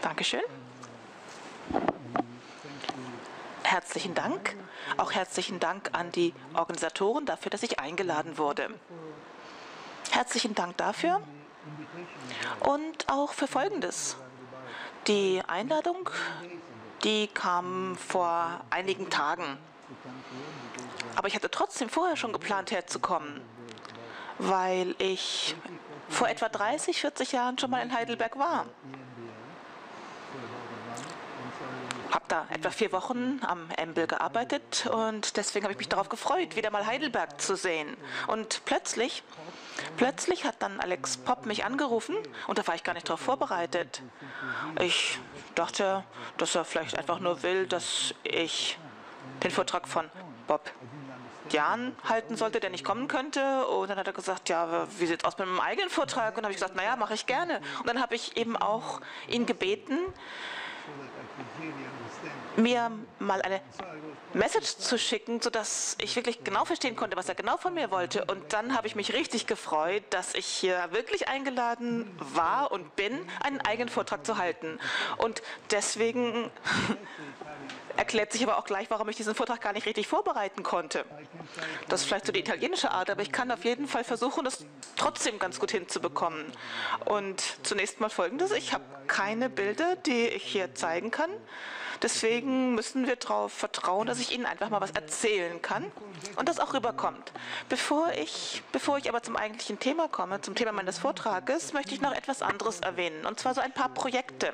Dankeschön. Herzlichen Dank. Auch herzlichen Dank an die Organisatoren dafür, dass ich eingeladen wurde. Herzlichen Dank dafür und auch für Folgendes. Die Einladung, die kam vor einigen Tagen. Aber ich hatte trotzdem vorher schon geplant, herzukommen, weil ich vor etwa 30, 40 Jahren schon mal in Heidelberg war. Habe da etwa 4 Wochen am EMBL gearbeitet und deswegen habe ich mich darauf gefreut, wieder mal Heidelberg zu sehen. Und plötzlich hat dann Alex Popp mich angerufen und da war ich gar nicht darauf vorbereitet. Ich dachte, dass er vielleicht einfach nur will, dass ich den Vortrag von Bob Jan halten sollte, der nicht kommen könnte. Und dann hat er gesagt, ja, wie sieht es aus mit meinem eigenen Vortrag? Und dann habe ich gesagt, naja, mache ich gerne. Und dann habe ich eben auch ihn gebeten, mir mal eine Message zu schicken, sodass ich wirklich genau verstehen konnte, was er genau von mir wollte. Und dann habe ich mich richtig gefreut, dass ich hier wirklich eingeladen war und bin, einen eigenen Vortrag zu halten. Und deswegen erklärt sich aber auch gleich, warum ich diesen Vortrag gar nicht richtig vorbereiten konnte. Das ist vielleicht so die italienische Art, aber ich kann auf jeden Fall versuchen, das trotzdem ganz gut hinzubekommen. Und zunächst mal Folgendes: Ich habe keine Bilder, die ich hier zeigen kann. Deswegen müssen wir darauf vertrauen, dass ich Ihnen einfach mal was erzählen kann und das auch rüberkommt. Bevor ich aber zum eigentlichen Thema komme, zum Thema meines Vortrages, möchte ich noch etwas anderes erwähnen, und zwar so ein paar Projekte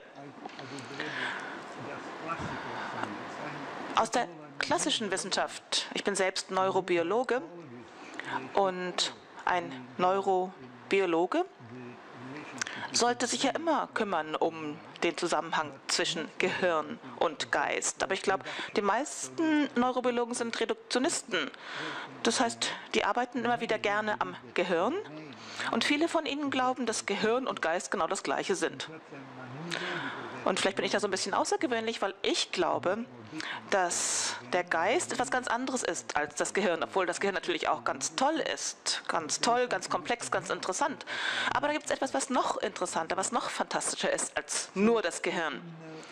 aus der klassischen Wissenschaft. Ich bin selbst Neurobiologe und ein Neurobiologe sollte sich ja immer kümmern um den Zusammenhang zwischen Gehirn und Geist. Aber ich glaube, die meisten Neurobiologen sind Reduktionisten. Das heißt, die arbeiten immer wieder gerne am Gehirn. Und viele von ihnen glauben, dass Gehirn und Geist genau das Gleiche sind. Und vielleicht bin ich da so ein bisschen außergewöhnlich, weil ich glaube, dass der Geist etwas ganz anderes ist als das Gehirn, obwohl das Gehirn natürlich auch ganz toll ist. Ganz toll, ganz komplex, ganz interessant. Aber da gibt es etwas, was noch interessanter, was noch fantastischer ist als nur das Gehirn.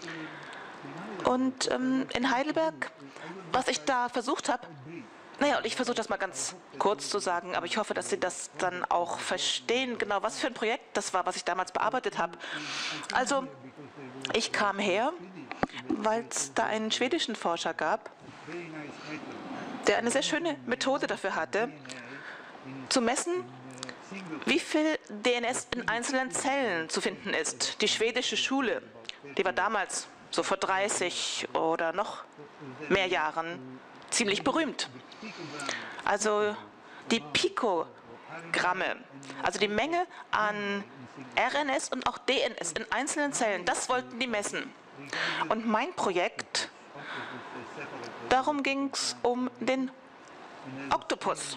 Und in Heidelberg, was ich da versucht habe, naja, und ich versuche das mal ganz kurz zu sagen, aber ich hoffe, dass Sie das dann auch verstehen, genau was für ein Projekt das war, was ich damals bearbeitet habe. Also, ich kam her, weil es da einen schwedischen Forscher gab, der eine sehr schöne Methode dafür hatte, zu messen, wie viel DNS in einzelnen Zellen zu finden ist. Die schwedische Schule, die war damals, so vor 30 oder noch mehr Jahren, ziemlich berühmt. Also die Pikogramme, also die Menge an RNS und auch DNS in einzelnen Zellen, das wollten die messen. Und mein Projekt, darum ging es um den Oktopus,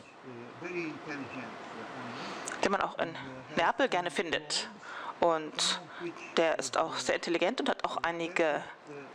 den man auch in Neapel gerne findet. Und der ist auch sehr intelligent und hat auch einige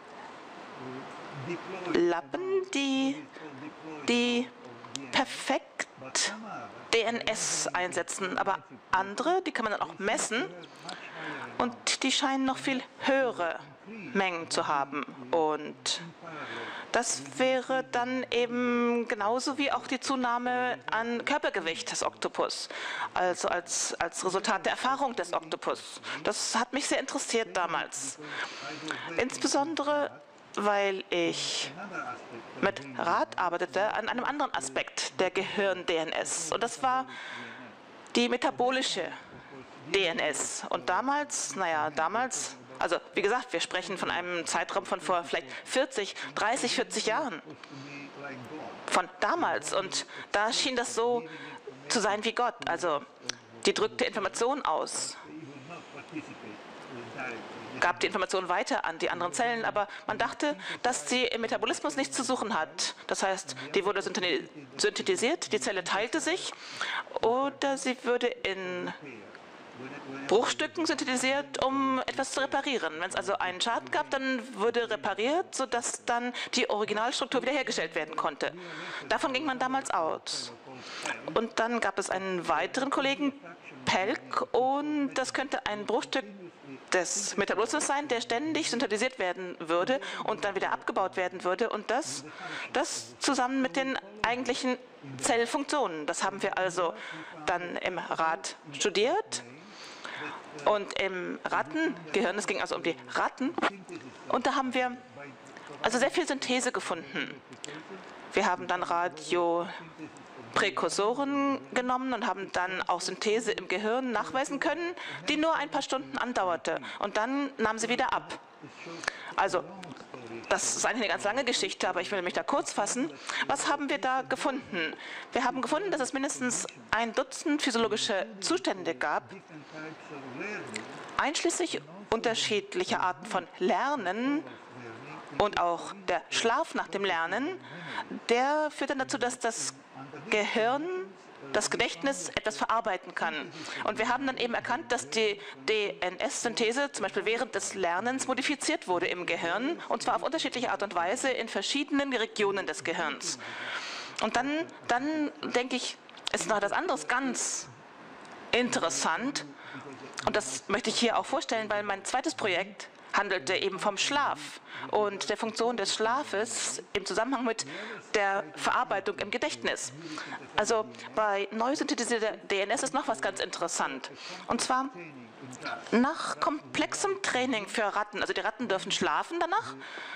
Lappen, die perfekt DNS einsetzen, aber andere, die kann man dann auch messen und die scheinen noch viel höhere Mengen zu haben. Und das wäre dann eben genauso wie auch die Zunahme an Körpergewicht des Oktopus, also als Resultat der Erfahrung des Oktopus. Das hat mich sehr interessiert damals. Insbesondere, weil ich mit Rad arbeitete an einem anderen Aspekt der Gehirn-DNS. Und das war die metabolische DNS. Und damals, also wie gesagt, wir sprechen von einem Zeitraum von vor vielleicht 30, 40 Jahren. Von damals. Und da schien das so zu sein wie Gott. Also die drückte Information aus, gab die Information weiter an die anderen Zellen, aber man dachte, dass sie im Metabolismus nichts zu suchen hat. Das heißt, die wurde synthetisiert, die Zelle teilte sich oder sie würde in Bruchstücken synthetisiert, um etwas zu reparieren. Wenn es also einen Schaden gab, dann wurde repariert, sodass dann die Originalstruktur wiederhergestellt werden konnte. Davon ging man damals aus. Und dann gab es einen weiteren Kollegen, Pelk, und das könnte ein Bruchstück des Metabolismus sein, der ständig synthetisiert werden würde und dann wieder abgebaut werden würde. Und das zusammen mit den eigentlichen Zellfunktionen. Das haben wir also dann im Rat studiert. Und im Rattengehirn, es ging also um die Ratten, und da haben wir also sehr viel Synthese gefunden. Wir haben dann Radiopräkursoren genommen und haben dann auch Synthese im Gehirn nachweisen können, die nur ein paar Stunden andauerte. Und dann nahm sie wieder ab. Also, das ist eigentlich eine ganz lange Geschichte, aber ich will mich da kurz fassen. Was haben wir da gefunden? Wir haben gefunden, dass es mindestens ein Dutzend physiologische Zustände gab, einschließlich unterschiedlicher Arten von Lernen und auch der Schlaf nach dem Lernen, der führt dann dazu, dass das Gehirn, das Gedächtnis etwas verarbeiten kann. Und wir haben dann eben erkannt, dass die DNS-Synthese zum Beispiel während des Lernens modifiziert wurde im Gehirn, und zwar auf unterschiedliche Art und Weise in verschiedenen Regionen des Gehirns. Und dann denke ich, ist noch etwas anderes ganz interessant, und das möchte ich hier auch vorstellen, weil mein zweites Projekt handelte eben vom Schlaf und der Funktion des Schlafes im Zusammenhang mit der Verarbeitung im Gedächtnis. Also bei neu synthetisierter DNS ist noch was ganz interessant. Und zwar nach komplexem Training für Ratten, also die Ratten dürfen schlafen danach,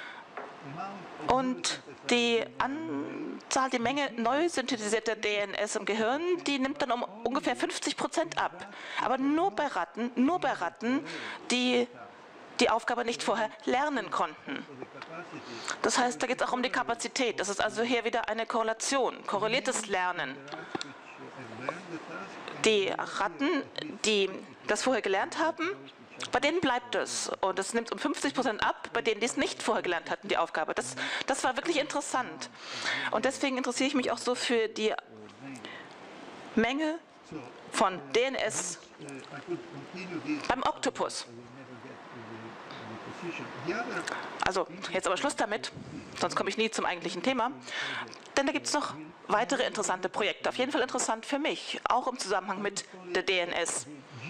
und die Anzahl, die Menge neu synthetisierter DNS im Gehirn, die nimmt dann um ungefähr 50% ab. Aber nur bei Ratten, die die Aufgabe nicht vorher lernen konnten. Das heißt, da geht es auch um die Kapazität. Das ist also hier wieder eine Korrelation, korreliertes Lernen. Die Ratten, die das vorher gelernt haben, bei denen bleibt es. Und es nimmt um 50% ab, bei denen, die es nicht vorher gelernt hatten, die Aufgabe. Das war wirklich interessant. Und deswegen interessiere ich mich auch so für die Menge von DNS beim Oktopus. Also, jetzt aber Schluss damit, sonst komme ich nie zum eigentlichen Thema. Denn da gibt es noch weitere interessante Projekte. Auf jeden Fall interessant für mich, auch im Zusammenhang mit der DNS.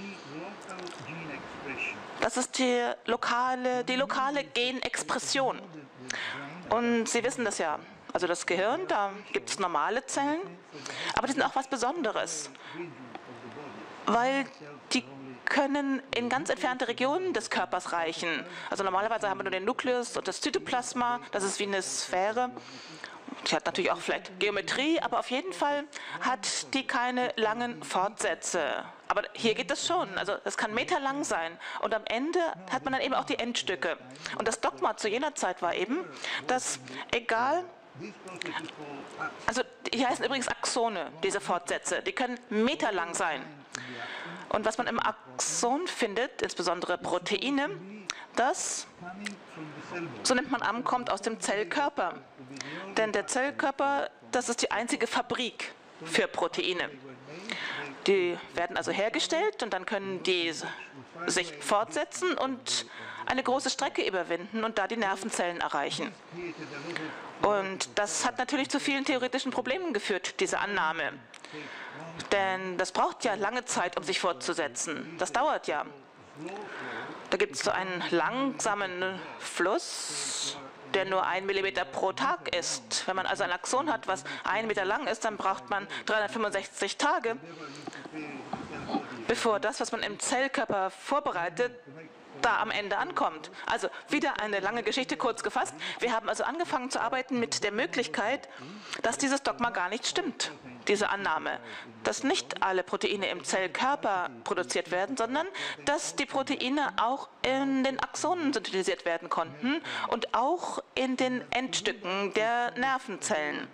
Das ist die lokale Genexpression. Und Sie wissen das ja. Also das Gehirn, da gibt es normale Zellen, aber die sind auch was Besonderes, weil die können in ganz entfernte Regionen des Körpers reichen. Also normalerweise haben wir nur den Nukleus und das Zytoplasma, das ist wie eine Sphäre. Die hat natürlich auch vielleicht Geometrie, aber auf jeden Fall hat die keine langen Fortsätze. Aber hier geht das schon. Also es kann meterlang sein. Und am Ende hat man dann eben auch die Endstücke. Und das Dogma zu jener Zeit war eben, dass egal, also hier heißen übrigens Axone, diese Fortsätze, die können meterlang sein. Und was man im Axon findet, insbesondere Proteine, das, so nennt man an, kommt aus dem Zellkörper. Denn der Zellkörper, das ist die einzige Fabrik für Proteine. Die werden also hergestellt und dann können die sich fortsetzen und eine große Strecke überwinden und da die Nervenzellen erreichen. Und das hat natürlich zu vielen theoretischen Problemen geführt, diese Annahme. Denn das braucht ja lange Zeit, um sich fortzusetzen. Das dauert ja. Da gibt es so einen langsamen Fluss, der nur 1 Millimeter pro Tag ist. Wenn man also ein Axon hat, was 1 Meter lang ist, dann braucht man 365 Tage, bevor das, was man im Zellkörper vorbereitet, da am Ende ankommt. Also wieder eine lange Geschichte kurz gefasst. Wir haben also angefangen zu arbeiten mit der Möglichkeit, dass dieses Dogma gar nicht stimmt, diese Annahme, dass nicht alle Proteine im Zellkörper produziert werden, sondern dass die Proteine auch in den Axonen synthetisiert werden konnten und auch in den Endstücken der Nervenzellen.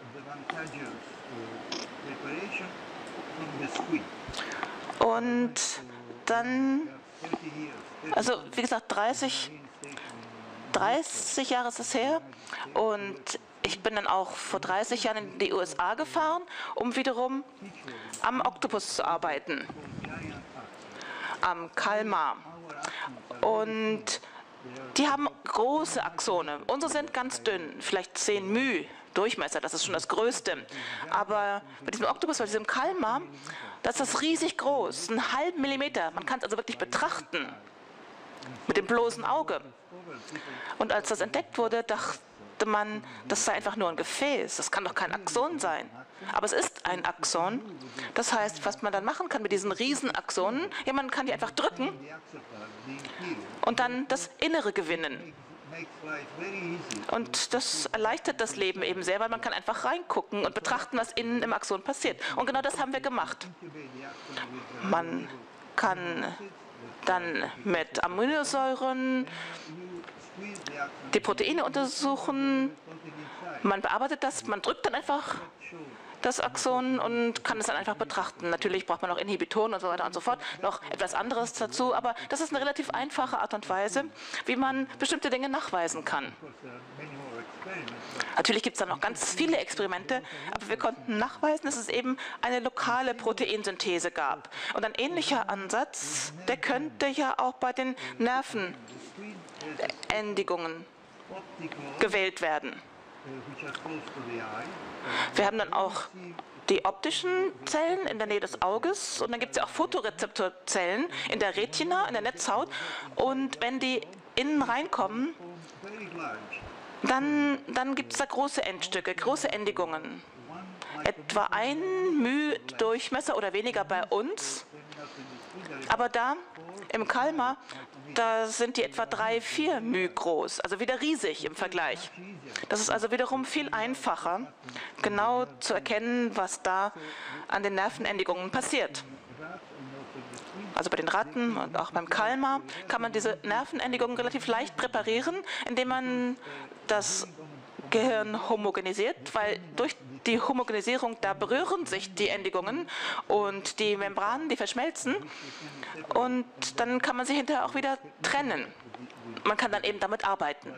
Und dann, also wie gesagt, 30 Jahre ist es her, und ich bin dann auch vor 30 Jahren in die USA gefahren, um wiederum am Oktopus zu arbeiten, am Kalmar. Und die haben große Axone. Unsere sind ganz dünn, vielleicht 10 μ Durchmesser, das ist schon das Größte. Aber bei diesem Oktopus, bei diesem Kalmar, das ist riesig groß, einen halben Millimeter. Man kann es also wirklich betrachten. mit dem bloßen Auge. Und als das entdeckt wurde, dachte man, das sei einfach nur ein Gefäß. Das kann doch kein Axon sein. Aber es ist ein Axon. Das heißt, was man dann machen kann mit diesen Riesenaxonen, ja, man kann die einfach drücken und dann das Innere gewinnen. Und das erleichtert das Leben eben sehr, weil man kann einfach reingucken und betrachten, was innen im Axon passiert. Und genau das haben wir gemacht. Man kann dann mit Aminosäuren die Proteine untersuchen. Man bearbeitet das, man drückt dann einfach das Axon und kann es dann einfach betrachten. Natürlich braucht man noch Inhibitoren und so weiter und so fort, noch etwas anderes dazu, aber das ist eine relativ einfache Art und Weise, wie man bestimmte Dinge nachweisen kann. Natürlich gibt es dann noch ganz viele Experimente, aber wir konnten nachweisen, dass es eben eine lokale Proteinsynthese gab. Und ein ähnlicher Ansatz, der könnte ja auch bei den Nervenendigungen gewählt werden. Wir haben dann auch die optischen Zellen in der Nähe des Auges und dann gibt es ja auch Photorezeptorzellen in der Retina, in der Netzhaut. Und wenn die innen reinkommen, dann gibt es da große Endstücke, große Endigungen. Etwa 1 μ Durchmesser oder weniger bei uns. Aber da im Kalmar, da sind die etwa 3, 4 μ groß, also wieder riesig im Vergleich. Das ist also wiederum viel einfacher, genau zu erkennen, was da an den Nervenendigungen passiert. Also bei den Ratten und auch beim Kalmar kann man diese Nervenendigungen relativ leicht präparieren, indem man das Gehirn homogenisiert, weil durch die Homogenisierung, da berühren sich die Endigungen und die Membranen, die verschmelzen und dann kann man sie hinterher auch wieder trennen. Man kann dann eben damit arbeiten.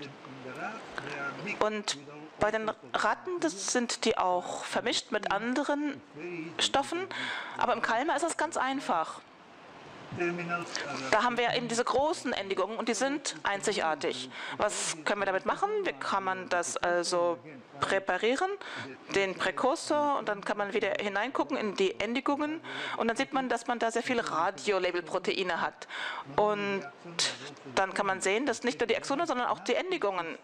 Und bei den Ratten, das sind die auch vermischt mit anderen Stoffen, aber im Kalmar ist das ganz einfach. Da haben wir eben diese großen Endigungen und die sind einzigartig. Was können wir damit machen? Wie kann man das also präparieren, den Präkursor, und dann kann man wieder hineingucken in die Endigungen und dann sieht man, dass man da sehr viele Radiolabelproteine hat. Und dann kann man sehen, dass nicht nur die Axone, sondern auch die Endigungen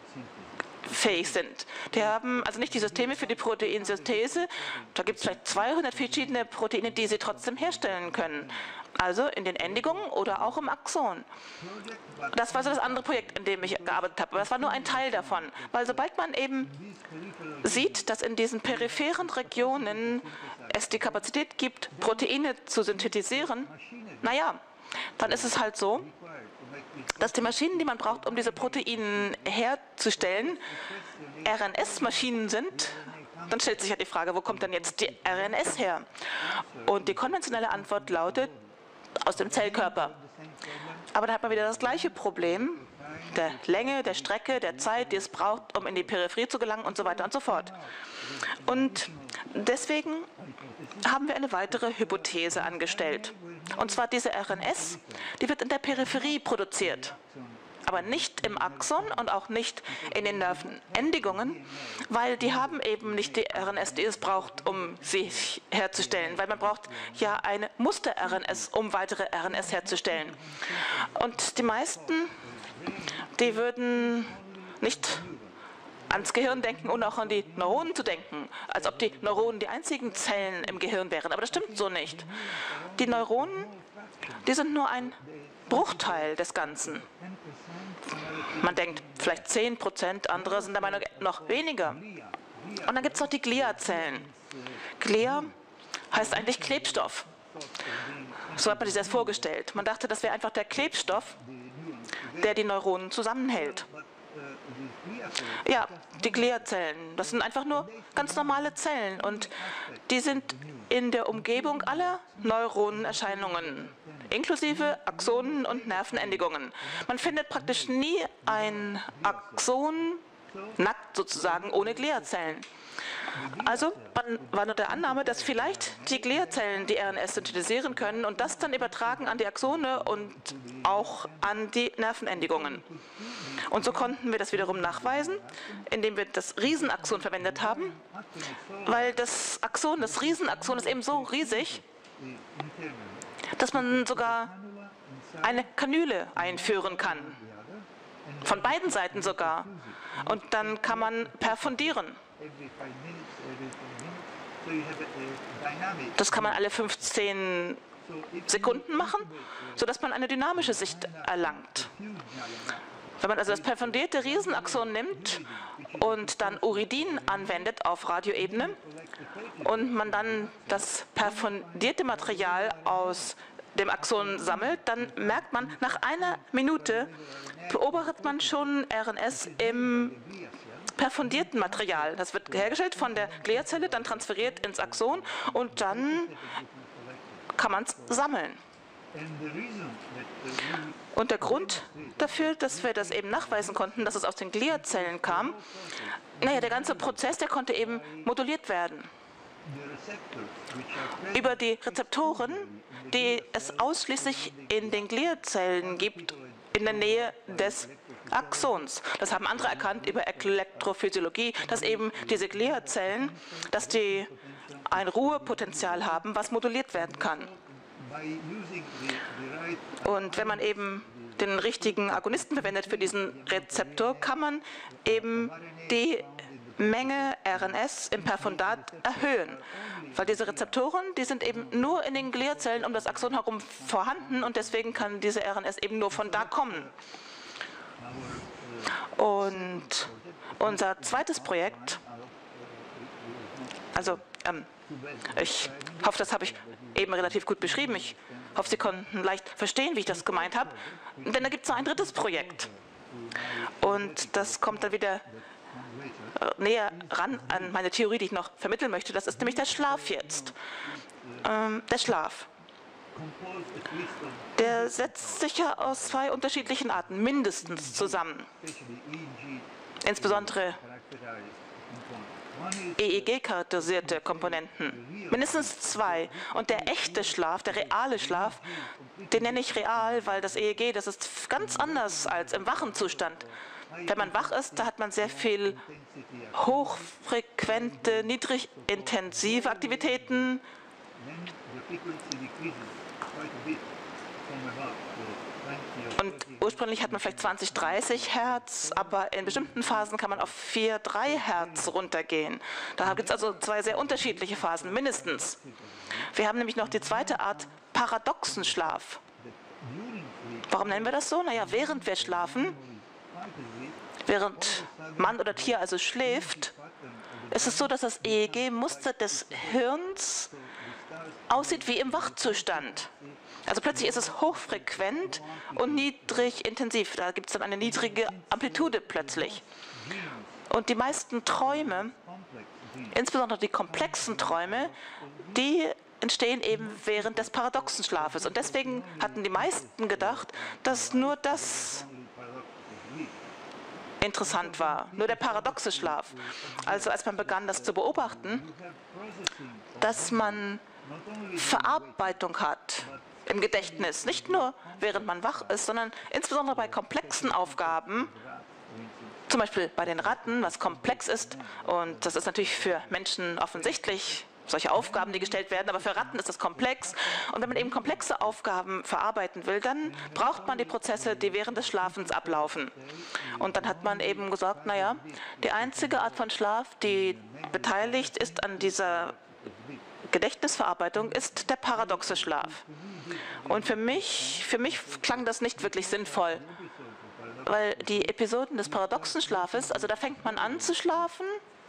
fähig sind. Die haben also nicht die Systeme für die Proteinsynthese, da gibt es vielleicht 200 verschiedene Proteine, die sie trotzdem herstellen können. Also in den Endigungen oder auch im Axon. Das war so das andere Projekt, in dem ich gearbeitet habe, aber das war nur ein Teil davon. Weil sobald man eben sieht, dass in diesen peripheren Regionen es die Kapazität gibt, Proteine zu synthetisieren, naja, dann ist es halt so, dass die Maschinen, die man braucht, um diese Proteine herzustellen, RNS-Maschinen sind. Dann stellt sich ja die Frage, wo kommt denn jetzt die RNS her? Und die konventionelle Antwort lautet, aus dem Zellkörper. Aber da hat man wieder das gleiche Problem, der Länge, der Strecke, der Zeit, die es braucht, um in die Peripherie zu gelangen und so weiter und so fort. Und deswegen haben wir eine weitere Hypothese angestellt. Und zwar diese RNS, die wird in der Peripherie produziert, aber nicht im Axon und auch nicht in den Nervenendigungen, weil die haben eben nicht die RNS, die es braucht, um sie herzustellen, weil man braucht ja eine Muster-RNS, um weitere RNS herzustellen. Und die meisten, die würden nicht ans Gehirn denken und auch an die Neuronen zu denken, als ob die Neuronen die einzigen Zellen im Gehirn wären. Aber das stimmt so nicht. Die Neuronen, die sind nur ein Bruchteil des Ganzen. Man denkt vielleicht 10%, andere sind der Meinung noch weniger. Und dann gibt es noch die Gliazellen. Glia heißt eigentlich Klebstoff. So hat man sich das vorgestellt. Man dachte, das wäre einfach der Klebstoff, der die Neuronen zusammenhält. Ja, die Gliazellen, das sind einfach nur ganz normale Zellen und die sind in der Umgebung aller Neuronenerscheinungen, inklusive Axonen und Nervenendigungen. Man findet praktisch nie ein Axon nackt sozusagen ohne Gliazellen. Also war nur der Annahme, dass vielleicht die Gliazellen die RNS synthetisieren können und das dann übertragen an die Axone und auch an die Nervenendigungen. Und so konnten wir das wiederum nachweisen, indem wir das Riesenaxon verwendet haben, weil das Axon, das Riesenaxon ist eben so riesig, dass man sogar eine Kanüle einführen kann. Von beiden Seiten sogar. Und dann kann man perfundieren. Das kann man alle 15 Sekunden machen, sodass man eine dynamische Sicht erlangt. Wenn man also das perfundierte Riesenaxon nimmt und dann Uridin anwendet auf Radioebene und man dann das perfundierte Material aus dem Axon sammelt, dann merkt man, nach einer Minute beobachtet man schon RNS im perfundierten Material. Das wird hergestellt von der Gliazelle, dann transferiert ins Axon und dann kann man es sammeln. Und der Grund dafür, dass wir das eben nachweisen konnten, dass es aus den Gliazellen kam, naja, der ganze Prozess, der konnte eben moduliert werden. Über die Rezeptoren, die es ausschließlich in den Gliazellen gibt, in der Nähe des Axons. Das haben andere erkannt über Elektrophysiologie, dass eben diese Gliazellen, dass die ein Ruhepotenzial haben, was moduliert werden kann. Und wenn man eben den richtigen Agonisten verwendet für diesen Rezeptor, kann man eben die Menge RNS im Perfundat erhöhen. Weil diese Rezeptoren, die sind eben nur in den Gliazellen um das Axon herum vorhanden und deswegen kann diese RNS eben nur von da kommen. Und unser zweites Projekt, also ich hoffe, das habe ich eben relativ gut beschrieben. Ich hoffe, Sie konnten leicht verstehen, wie ich das gemeint habe. Denn da gibt es noch ein drittes Projekt. Und das kommt dann wieder näher ran an meine Theorie, die ich noch vermitteln möchte. Das ist nämlich der Schlaf jetzt. Der Schlaf. Der setzt sich ja aus zwei unterschiedlichen Arten mindestens zusammen. Insbesondere EEG-charakterisierte Komponenten. Mindestens zwei. Und der echte Schlaf, der reale Schlaf, den nenne ich real, weil das EEG, das ist ganz anders als im wachen Zustand. Wenn man wach ist, da hat man sehr viel hochfrequente, niedrigintensive Aktivitäten. Und ursprünglich hat man vielleicht 20, 30 Hertz, aber in bestimmten Phasen kann man auf 4, 3 Hertz runtergehen. Da gibt es also zwei sehr unterschiedliche Phasen, mindestens. Wir haben nämlich noch die zweite Art, paradoxen Schlaf. Warum nennen wir das so? Naja, während wir schlafen, während Mann oder Tier also schläft, ist es so, dass das EEG-Muster des Hirns aussieht wie im Wachzustand. Also plötzlich ist es hochfrequent und niedrig intensiv. Da gibt es dann eine niedrige Amplitude plötzlich. Und die meisten Träume, insbesondere die komplexen Träume, die entstehen eben während des paradoxen Schlafes. Und deswegen hatten die meisten gedacht, dass nur das interessant war, nur der paradoxe Schlaf. Also als man begann, das zu beobachten, dass man Verarbeitung hat im Gedächtnis, nicht nur während man wach ist, sondern insbesondere bei komplexen Aufgaben, zum Beispiel bei den Ratten, was komplex ist, und das ist natürlich für Menschen offensichtlich, solche Aufgaben, die gestellt werden, aber für Ratten ist das komplex. Und wenn man eben komplexe Aufgaben verarbeiten will, dann braucht man die Prozesse, die während des Schlafens ablaufen. Und dann hat man eben gesagt, naja, die einzige Art von Schlaf, die beteiligt ist an dieser Gedächtnisverarbeitung, ist der paradoxe Schlaf. Und für mich klang das nicht wirklich sinnvoll, weil die Episoden des paradoxen Schlafes, also da fängt man an zu schlafen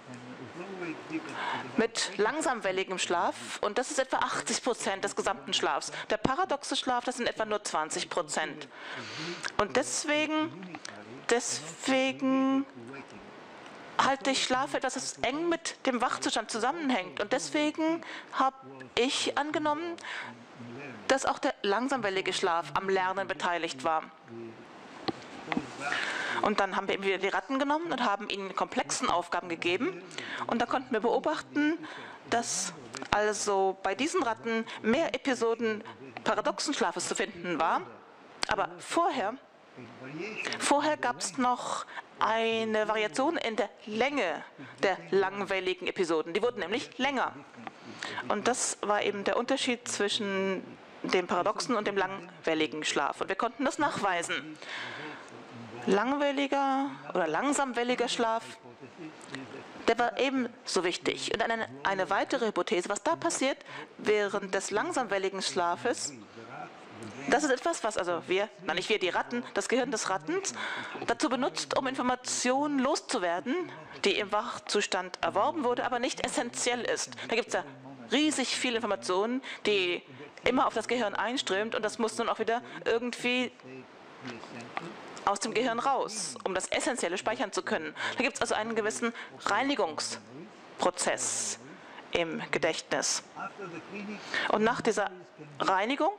mit langsamwelligem Schlaf und das ist etwa 80% des gesamten Schlafs. Der paradoxe Schlaf, das sind etwa nur 20%. Und deswegen halte ich Schlaf etwas, das eng mit dem Wachzustand zusammenhängt. Und deswegen habe ich angenommen, dass auch der langsamwellige Schlaf am Lernen beteiligt war. Und dann haben wir eben wieder die Ratten genommen und haben ihnen komplexen Aufgaben gegeben. Und da konnten wir beobachten, dass also bei diesen Ratten mehr Episoden paradoxen Schlafes zu finden war. Aber vorher gab es noch eine Variation in der Länge der langwelligen Episoden. Die wurden nämlich länger. Und das war eben der Unterschied zwischen dem paradoxen und dem langwelligen Schlaf. Und wir konnten das nachweisen. Langwelliger oder langsamwelliger Schlaf, der war ebenso wichtig. Und eine weitere Hypothese, was da passiert während des langsamwelligen Schlafes, das ist etwas, was also nicht wir, die Ratten, das Gehirn des Rattens dazu benutzt, um Informationen loszuwerden, die im Wachzustand erworben wurde, aber nicht essentiell ist. Da gibt es ja riesig viele Informationen, die immer auf das Gehirn einströmt und das muss nun auch wieder irgendwie aus dem Gehirn raus, um das Essentielle speichern zu können. Da gibt es also einen gewissen Reinigungsprozess im Gedächtnis. Und nach dieser Reinigung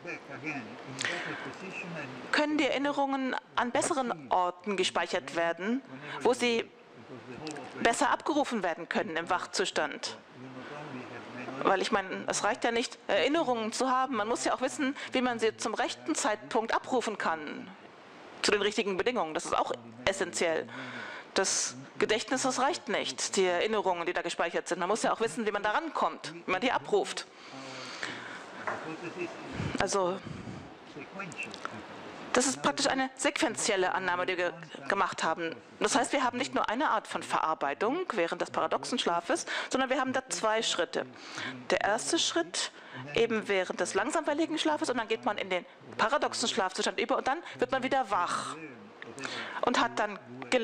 können die Erinnerungen an besseren Orten gespeichert werden, wo sie besser abgerufen werden können im Wachzustand. Weil ich meine, es reicht ja nicht, Erinnerungen zu haben, man muss ja auch wissen, wie man sie zum rechten Zeitpunkt abrufen kann, zu den richtigen Bedingungen. Das ist auch essentiell. Das Gedächtnis, das reicht nicht, die Erinnerungen, die da gespeichert sind. Man muss ja auch wissen, wie man da rankommt, wie man die abruft. Also, das ist praktisch eine sequentielle Annahme, die wir gemacht haben. Das heißt, wir haben nicht nur eine Art von Verarbeitung während des paradoxen Schlafes, sondern wir haben da zwei Schritte. Der erste Schritt eben während des langsamwelligen Schlafes und dann geht man in den paradoxen Schlafzustand über und dann wird man wieder wach und hat dann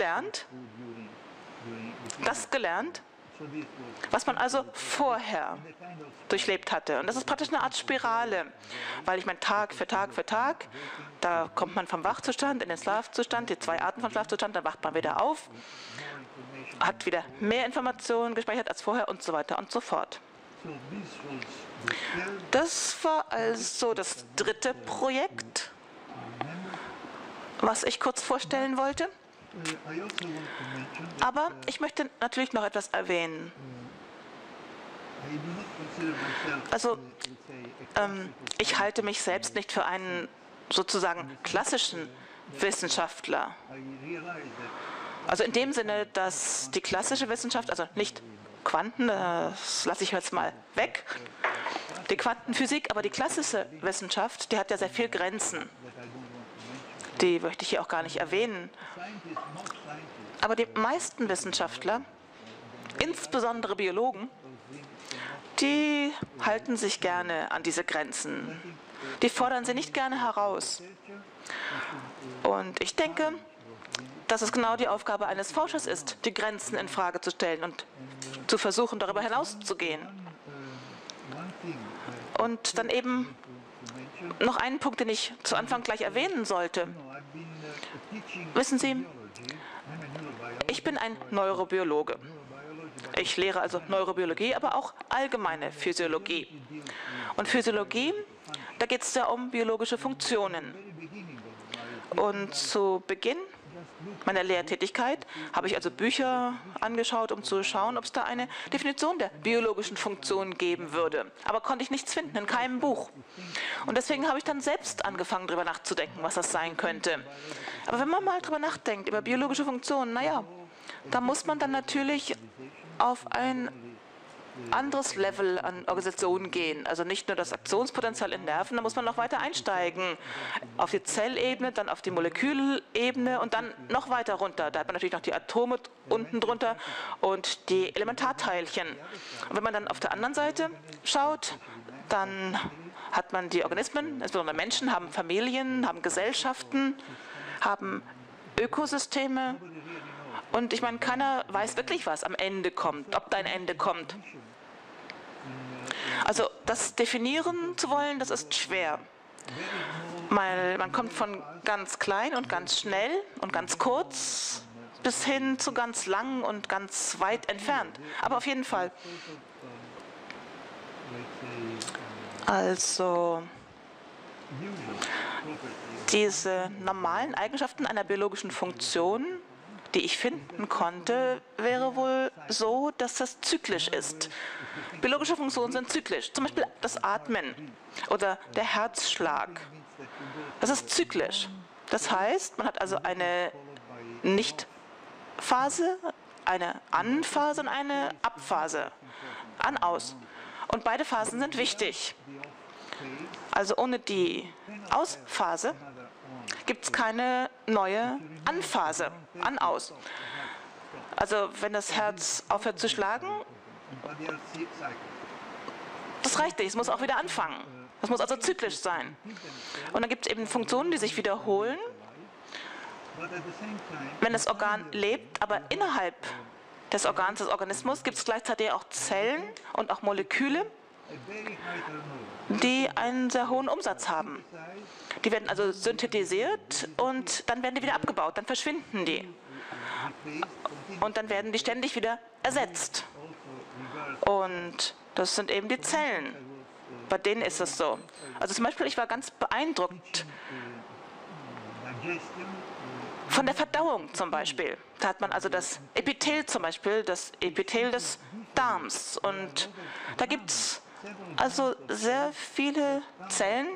das gelernt, was man also vorher durchlebt hatte. Und das ist praktisch eine Art Spirale, weil ich meine, Tag für Tag für Tag, da kommt man vom Wachzustand in den Schlafzustand, die zwei Arten von Schlafzustand, dann wacht man wieder auf, hat wieder mehr Informationen gespeichert als vorher und so weiter und so fort. Das war also das dritte Projekt, was ich kurz vorstellen wollte. Aber ich möchte natürlich noch etwas erwähnen. Also, ich halte mich selbst nicht für einen sozusagen klassischen Wissenschaftler. Also in dem Sinne, dass die klassische Wissenschaft, also nicht Quanten, das lasse ich jetzt mal weg, die Quantenphysik, aber die klassische Wissenschaft, die hat ja sehr viele Grenzen. Die möchte ich hier auch gar nicht erwähnen. Aber die meisten Wissenschaftler, insbesondere Biologen, die halten sich gerne an diese Grenzen. Die fordern sie nicht gerne heraus. Und ich denke, dass es genau die Aufgabe eines Forschers ist, die Grenzen in Frage zu stellen und zu versuchen, darüber hinauszugehen. Und dann eben noch einen Punkt, den ich zu Anfang gleich erwähnen sollte. Wissen Sie, ich bin ein Neurobiologe. Ich lehre also Neurobiologie, aber auch allgemeine Physiologie. Und Physiologie, da geht es ja um biologische Funktionen. Und zu Beginn meiner Lehrtätigkeit habe ich also Bücher angeschaut, um zu schauen, ob es da eine Definition der biologischen Funktionen geben würde. Aber konnte ich nichts finden, in keinem Buch. Und deswegen habe ich dann selbst angefangen, darüber nachzudenken, was das sein könnte. Aber wenn man mal darüber nachdenkt, über biologische Funktionen, naja, da muss man dann natürlich auf ein anderes Level an Organisationen gehen. Also nicht nur das Aktionspotenzial in Nerven, da muss man noch weiter einsteigen. Auf die Zellebene, dann auf die Molekülebene und dann noch weiter runter. Da hat man natürlich noch die Atome unten drunter und die Elementarteilchen. Und wenn man dann auf der anderen Seite schaut, dann hat man die Organismen, insbesondere Menschen, haben Familien, haben Gesellschaften, haben Ökosysteme. Und ich meine, keiner weiß wirklich, was am Ende kommt, ob da ein Ende kommt. Also das definieren zu wollen, das ist schwer. Man kommt von ganz klein und ganz schnell und ganz kurz bis hin zu ganz lang und ganz weit entfernt. Aber auf jeden Fall. Also diese normalen Eigenschaften einer biologischen Funktion, die ich finden konnte, wäre wohl so, dass das zyklisch ist. Biologische Funktionen sind zyklisch. Zum Beispiel das Atmen oder der Herzschlag. Das ist zyklisch. Das heißt, man hat also eine Nicht-Phase, eine An-Phase und eine Ab-Phase. An, aus. Und beide Phasen sind wichtig. Also ohne die Ausphase gibt es keine neue Anphase, an-aus. Also wenn das Herz aufhört zu schlagen, das reicht nicht, es muss auch wieder anfangen. Das muss also zyklisch sein. Und dann gibt es eben Funktionen, die sich wiederholen, wenn das Organ lebt, aber innerhalb des Organs, des Organismus, gibt es gleichzeitig auch Zellen und auch Moleküle, die einen sehr hohen Umsatz haben. Die werden also synthetisiert und dann werden die wieder abgebaut, dann verschwinden die. Und dann werden die ständig wieder ersetzt. Und das sind eben die Zellen. Bei denen ist es so. Also zum Beispiel, ich war ganz beeindruckt von der Verdauung zum Beispiel. Da hat man also das Epithel zum Beispiel, das Epithel des Darms. Und da gibt es also sehr viele Zellen,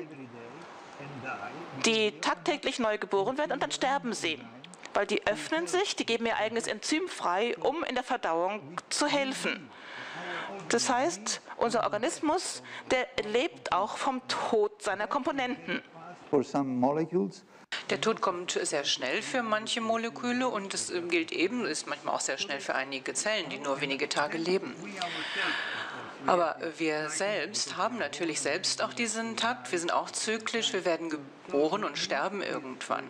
die tagtäglich neu geboren werden und dann sterben sie. Weil die öffnen sich, die geben ihr eigenes Enzym frei, um in der Verdauung zu helfen. Das heißt, unser Organismus, der lebt auch vom Tod seiner Komponenten. Der Tod kommt sehr schnell für manche Moleküle und es gilt eben, ist manchmal auch sehr schnell für einige Zellen, die nur wenige Tage leben. Aber wir selbst haben natürlich selbst auch diesen Takt, wir sind auch zyklisch, wir werden geboren und sterben irgendwann.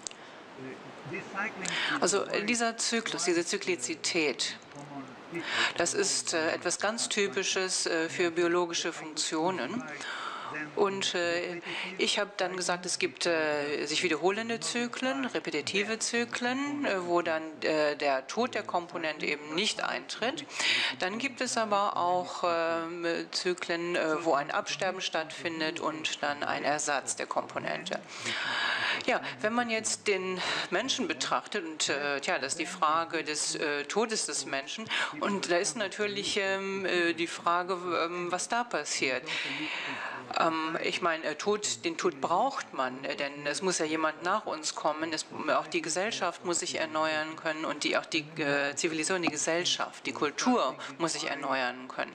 Also dieser Zyklus, diese Zyklizität, das ist etwas ganz Typisches für biologische Funktionen. Und ich habe dann gesagt, es gibt sich wiederholende Zyklen, repetitive Zyklen, wo dann der Tod der Komponente eben nicht eintritt. Dann gibt es aber auch Zyklen, wo ein Absterben stattfindet und dann ein Ersatz der Komponente. Ja, wenn man jetzt den Menschen betrachtet, und das ist die Frage des Todes des Menschen, und da ist natürlich die Frage, was da passiert. Ich meine, den Tod braucht man, denn es muss ja jemand nach uns kommen, auch die Gesellschaft muss sich erneuern können und auch die Zivilisation, die Gesellschaft, die Kultur muss sich erneuern können.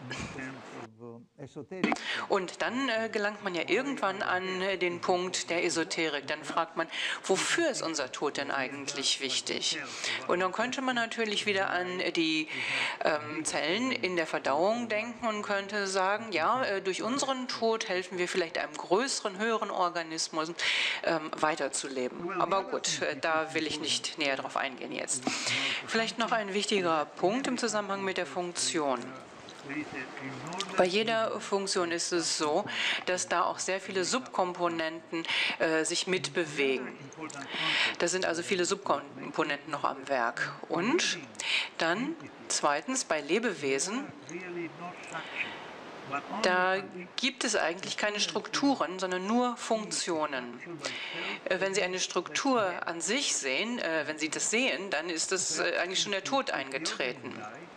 Und dann gelangt man ja irgendwann an den Punkt der Esoterik. Dann fragt man, wofür ist unser Tod denn eigentlich wichtig? Und dann könnte man natürlich wieder an die Zellen in der Verdauung denken und könnte sagen, ja, durch unseren Tod helfen wir vielleicht einem größeren, höheren Organismus weiterzuleben. Aber gut, da will ich nicht näher drauf eingehen jetzt. Vielleicht noch ein wichtiger Punkt im Zusammenhang mit der Funktion. Bei jeder Funktion ist es so, dass da auch sehr viele Subkomponenten sich mitbewegen. Da sind also viele Subkomponenten noch am Werk. Und dann zweitens bei Lebewesen, da gibt es eigentlich keine Strukturen, sondern nur Funktionen. Wenn Sie eine Struktur an sich sehen, wenn Sie das sehen, dann ist das eigentlich schon der Tod eingetreten.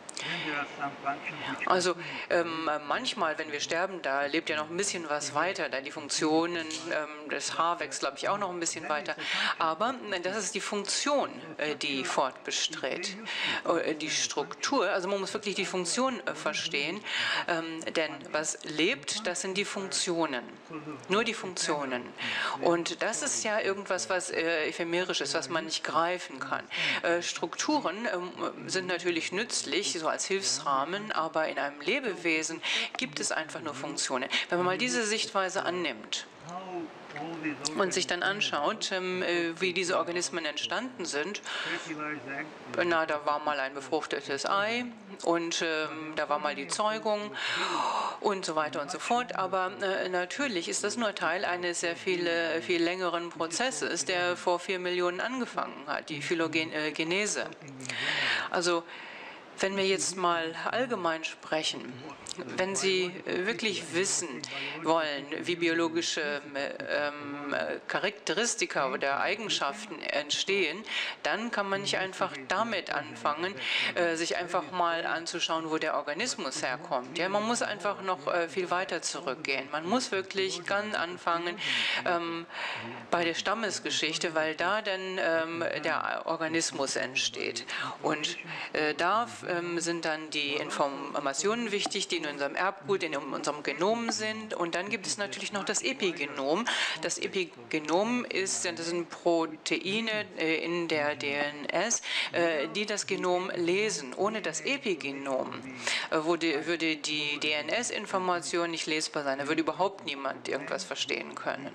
Also manchmal, wenn wir sterben, da lebt ja noch ein bisschen was weiter, da die Funktionen, das Haar wächst, glaube ich, auch noch ein bisschen weiter. Aber das ist die Funktion, die fortbesteht. Die Struktur, also man muss wirklich die Funktion verstehen, denn was lebt, das sind die Funktionen. Nur die Funktionen. Und das ist ja irgendwas, was ephemerisch ist, was man nicht greifen kann. Strukturen sind natürlich nützlich, so als Hilfsrahmen, aber in einem Lebewesen gibt es einfach nur Funktionen. Wenn man mal diese Sichtweise annimmt und sich dann anschaut, wie diese Organismen entstanden sind, na, da war mal ein befruchtetes Ei und da war mal die Zeugung und so weiter und so fort. Aber natürlich ist das nur Teil eines sehr viel längeren Prozesses, der vor 4 Millionen angefangen hat, die Phylogenese. Also wenn wir jetzt mal allgemein sprechen, wenn Sie wirklich wissen wollen, wie biologische Charakteristika oder Eigenschaften entstehen, dann kann man nicht einfach damit anfangen, sich einfach mal anzuschauen, wo der Organismus herkommt. Ja, man muss einfach noch viel weiter zurückgehen. Man muss wirklich ganz anfangen bei der Stammesgeschichte, weil da dann der Organismus entsteht. Und da sind dann die Informationen wichtig, die in unserem Erbgut, in unserem Genom sind. Und dann gibt es natürlich noch das Epigenom. Das Epigenom das sind Proteine in der DNS, die das Genom lesen. Ohne das Epigenom würde die DNS-Information nicht lesbar sein. Da würde überhaupt niemand irgendwas verstehen können.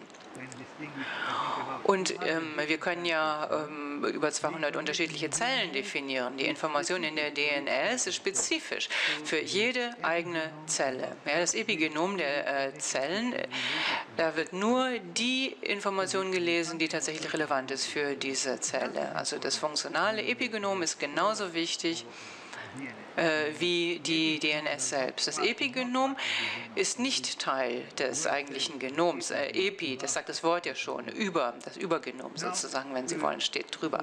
Und wir können ja über 200 unterschiedliche Zellen definieren. Die Information in der DNS ist spezifisch für jede eigene Zelle. Ja, das Epigenom der Zellen, da wird nur die Information gelesen, die tatsächlich relevant ist für diese Zelle. Also das funktionale Epigenom ist genauso wichtig wie die DNS selbst. Das Epigenom ist nicht Teil des eigentlichen Genoms. Epi, das sagt das Wort ja schon, das Übergenom sozusagen, wenn Sie wollen, steht drüber.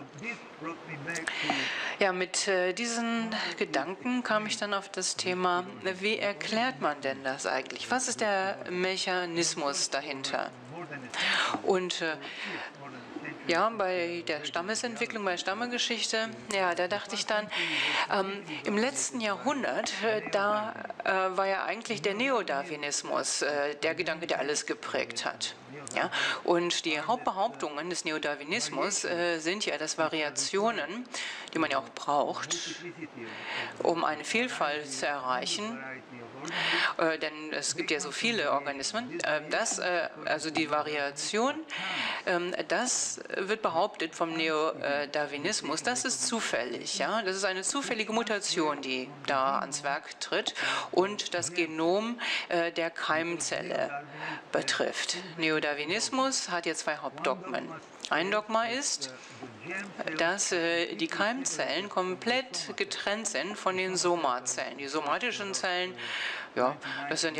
Ja, mit diesen Gedanken kam ich dann auf das Thema, wie erklärt man denn das eigentlich? Was ist der Mechanismus dahinter? Und ja, bei der Stammesentwicklung, bei der Stammegeschichte, ja, da dachte ich dann, im letzten Jahrhundert, da war ja eigentlich der Neodarwinismus der Gedanke, der alles geprägt hat. Ja? Und die Hauptbehauptungen des Neodarwinismus sind ja, dass Variationen, die man ja auch braucht, um eine Vielfalt zu erreichen, denn es gibt ja so viele Organismen, also die Variation, das wird behauptet vom Neodarwinismus, das ist zufällig. Ja? Das ist eine zufällige Mutation, die da ans Werk tritt und das Genom der Keimzelle betrifft. Neodarwinismus hat jetzt zwei Hauptdogmen. Ein Dogma ist, dass die Keimzellen komplett getrennt sind von den Somazellen. Die somatischen Zellen, ja, das sind ja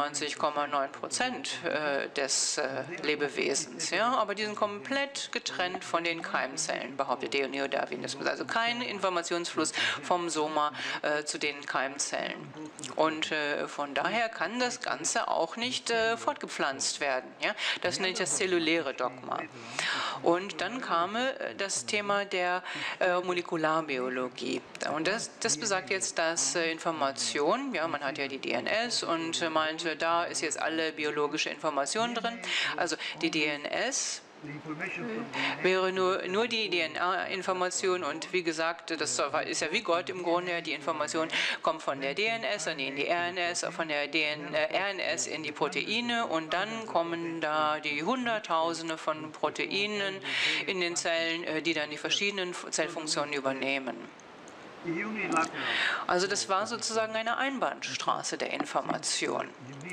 99,9% des Lebewesens, ja, aber die sind komplett getrennt von den Keimzellen, behauptet der Neodarwinismus. Also kein Informationsfluss vom Soma zu den Keimzellen. Und von daher kann das Ganze auch nicht fortgepflanzt werden. Ja? Das nennt das zelluläre Dogma. Und dann kam das Thema der Molekularbiologie. Und das besagt jetzt, dass Information, ja, man hat ja die DNS und meinte, da ist jetzt alle biologische Information drin. Also die DNS wäre nur die DNA-Information und wie gesagt, das ist ja wie Gott im Grunde, die Information kommt von der DNS dann in die RNS, von der RNS in die Proteine und dann kommen da die Hunderttausende von Proteinen in den Zellen, die dann die verschiedenen Zellfunktionen übernehmen. Also das war sozusagen eine Einbahnstraße der Information.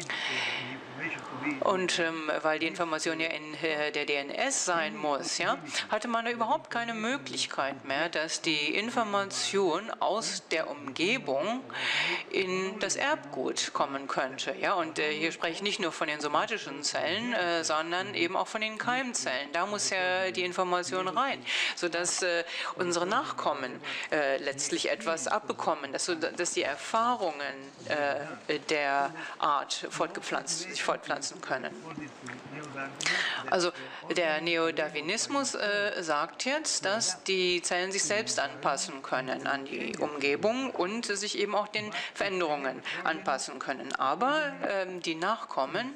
Und weil die Information ja in der DNS sein muss, ja, hatte man da überhaupt keine Möglichkeit mehr, dass die Information aus der Umgebung in das Erbgut kommen könnte. Ja, und hier spreche ich nicht nur von den somatischen Zellen, sondern eben auch von den Keimzellen. Da muss ja die Information rein, sodass unsere Nachkommen letztlich etwas abbekommen, dass die Erfahrungen der Art sich fortpflanzen können. Also der Neodarwinismus sagt jetzt, dass die Zellen sich selbst anpassen können an die Umgebung und sich eben auch den Veränderungen anpassen können. Aber die Nachkommen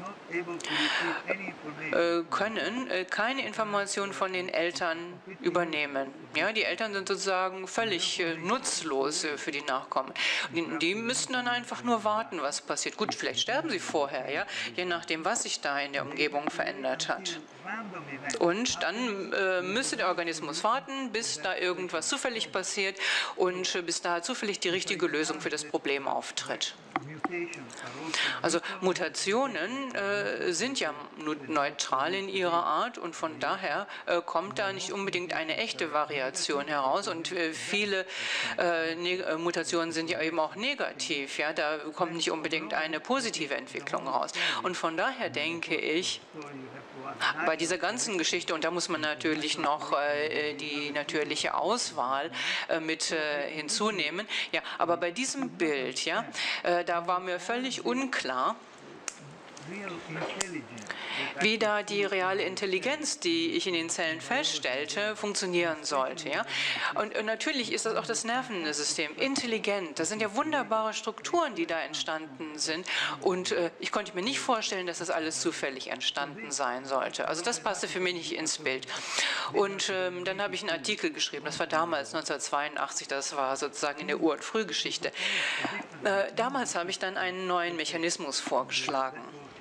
können keine Information von den Eltern übernehmen. Ja, die Eltern sind sozusagen völlig nutzlos für die Nachkommen. Die müssten dann einfach nur warten, was passiert. Gut, vielleicht sterben sie vorher, ja, je nachdem, was sich da in der Umgebung verändert hat. Und dann müsste der Organismus warten, bis da irgendwas zufällig passiert und bis da zufällig die richtige Lösung für das Problem auftritt. Also Mutationen sind ja neutral in ihrer Art und von daher kommt da nicht unbedingt eine echte Variation heraus und viele Mutationen sind ja eben auch negativ, ja, da kommt nicht unbedingt eine positive Entwicklung raus. Und von daher denke ich, bei dieser ganzen Geschichte, und da muss man natürlich noch die natürliche Auswahl mit hinzunehmen, ja, aber bei diesem Bild, ja, da war mir völlig unklar, wie da die reale Intelligenz, die ich in den Zellen feststellte, funktionieren sollte. Ja? Und natürlich ist das auch das Nervensystem intelligent. Das sind ja wunderbare Strukturen, die da entstanden sind. Und ich konnte mir nicht vorstellen, dass das alles zufällig entstanden sein sollte. Also das passte für mich nicht ins Bild. Und dann habe ich einen Artikel geschrieben. Das war damals 1982. Das war sozusagen in der Ur- und Frühgeschichte. Damals habe ich dann einen neuen Mechanismus vorgeschlagen.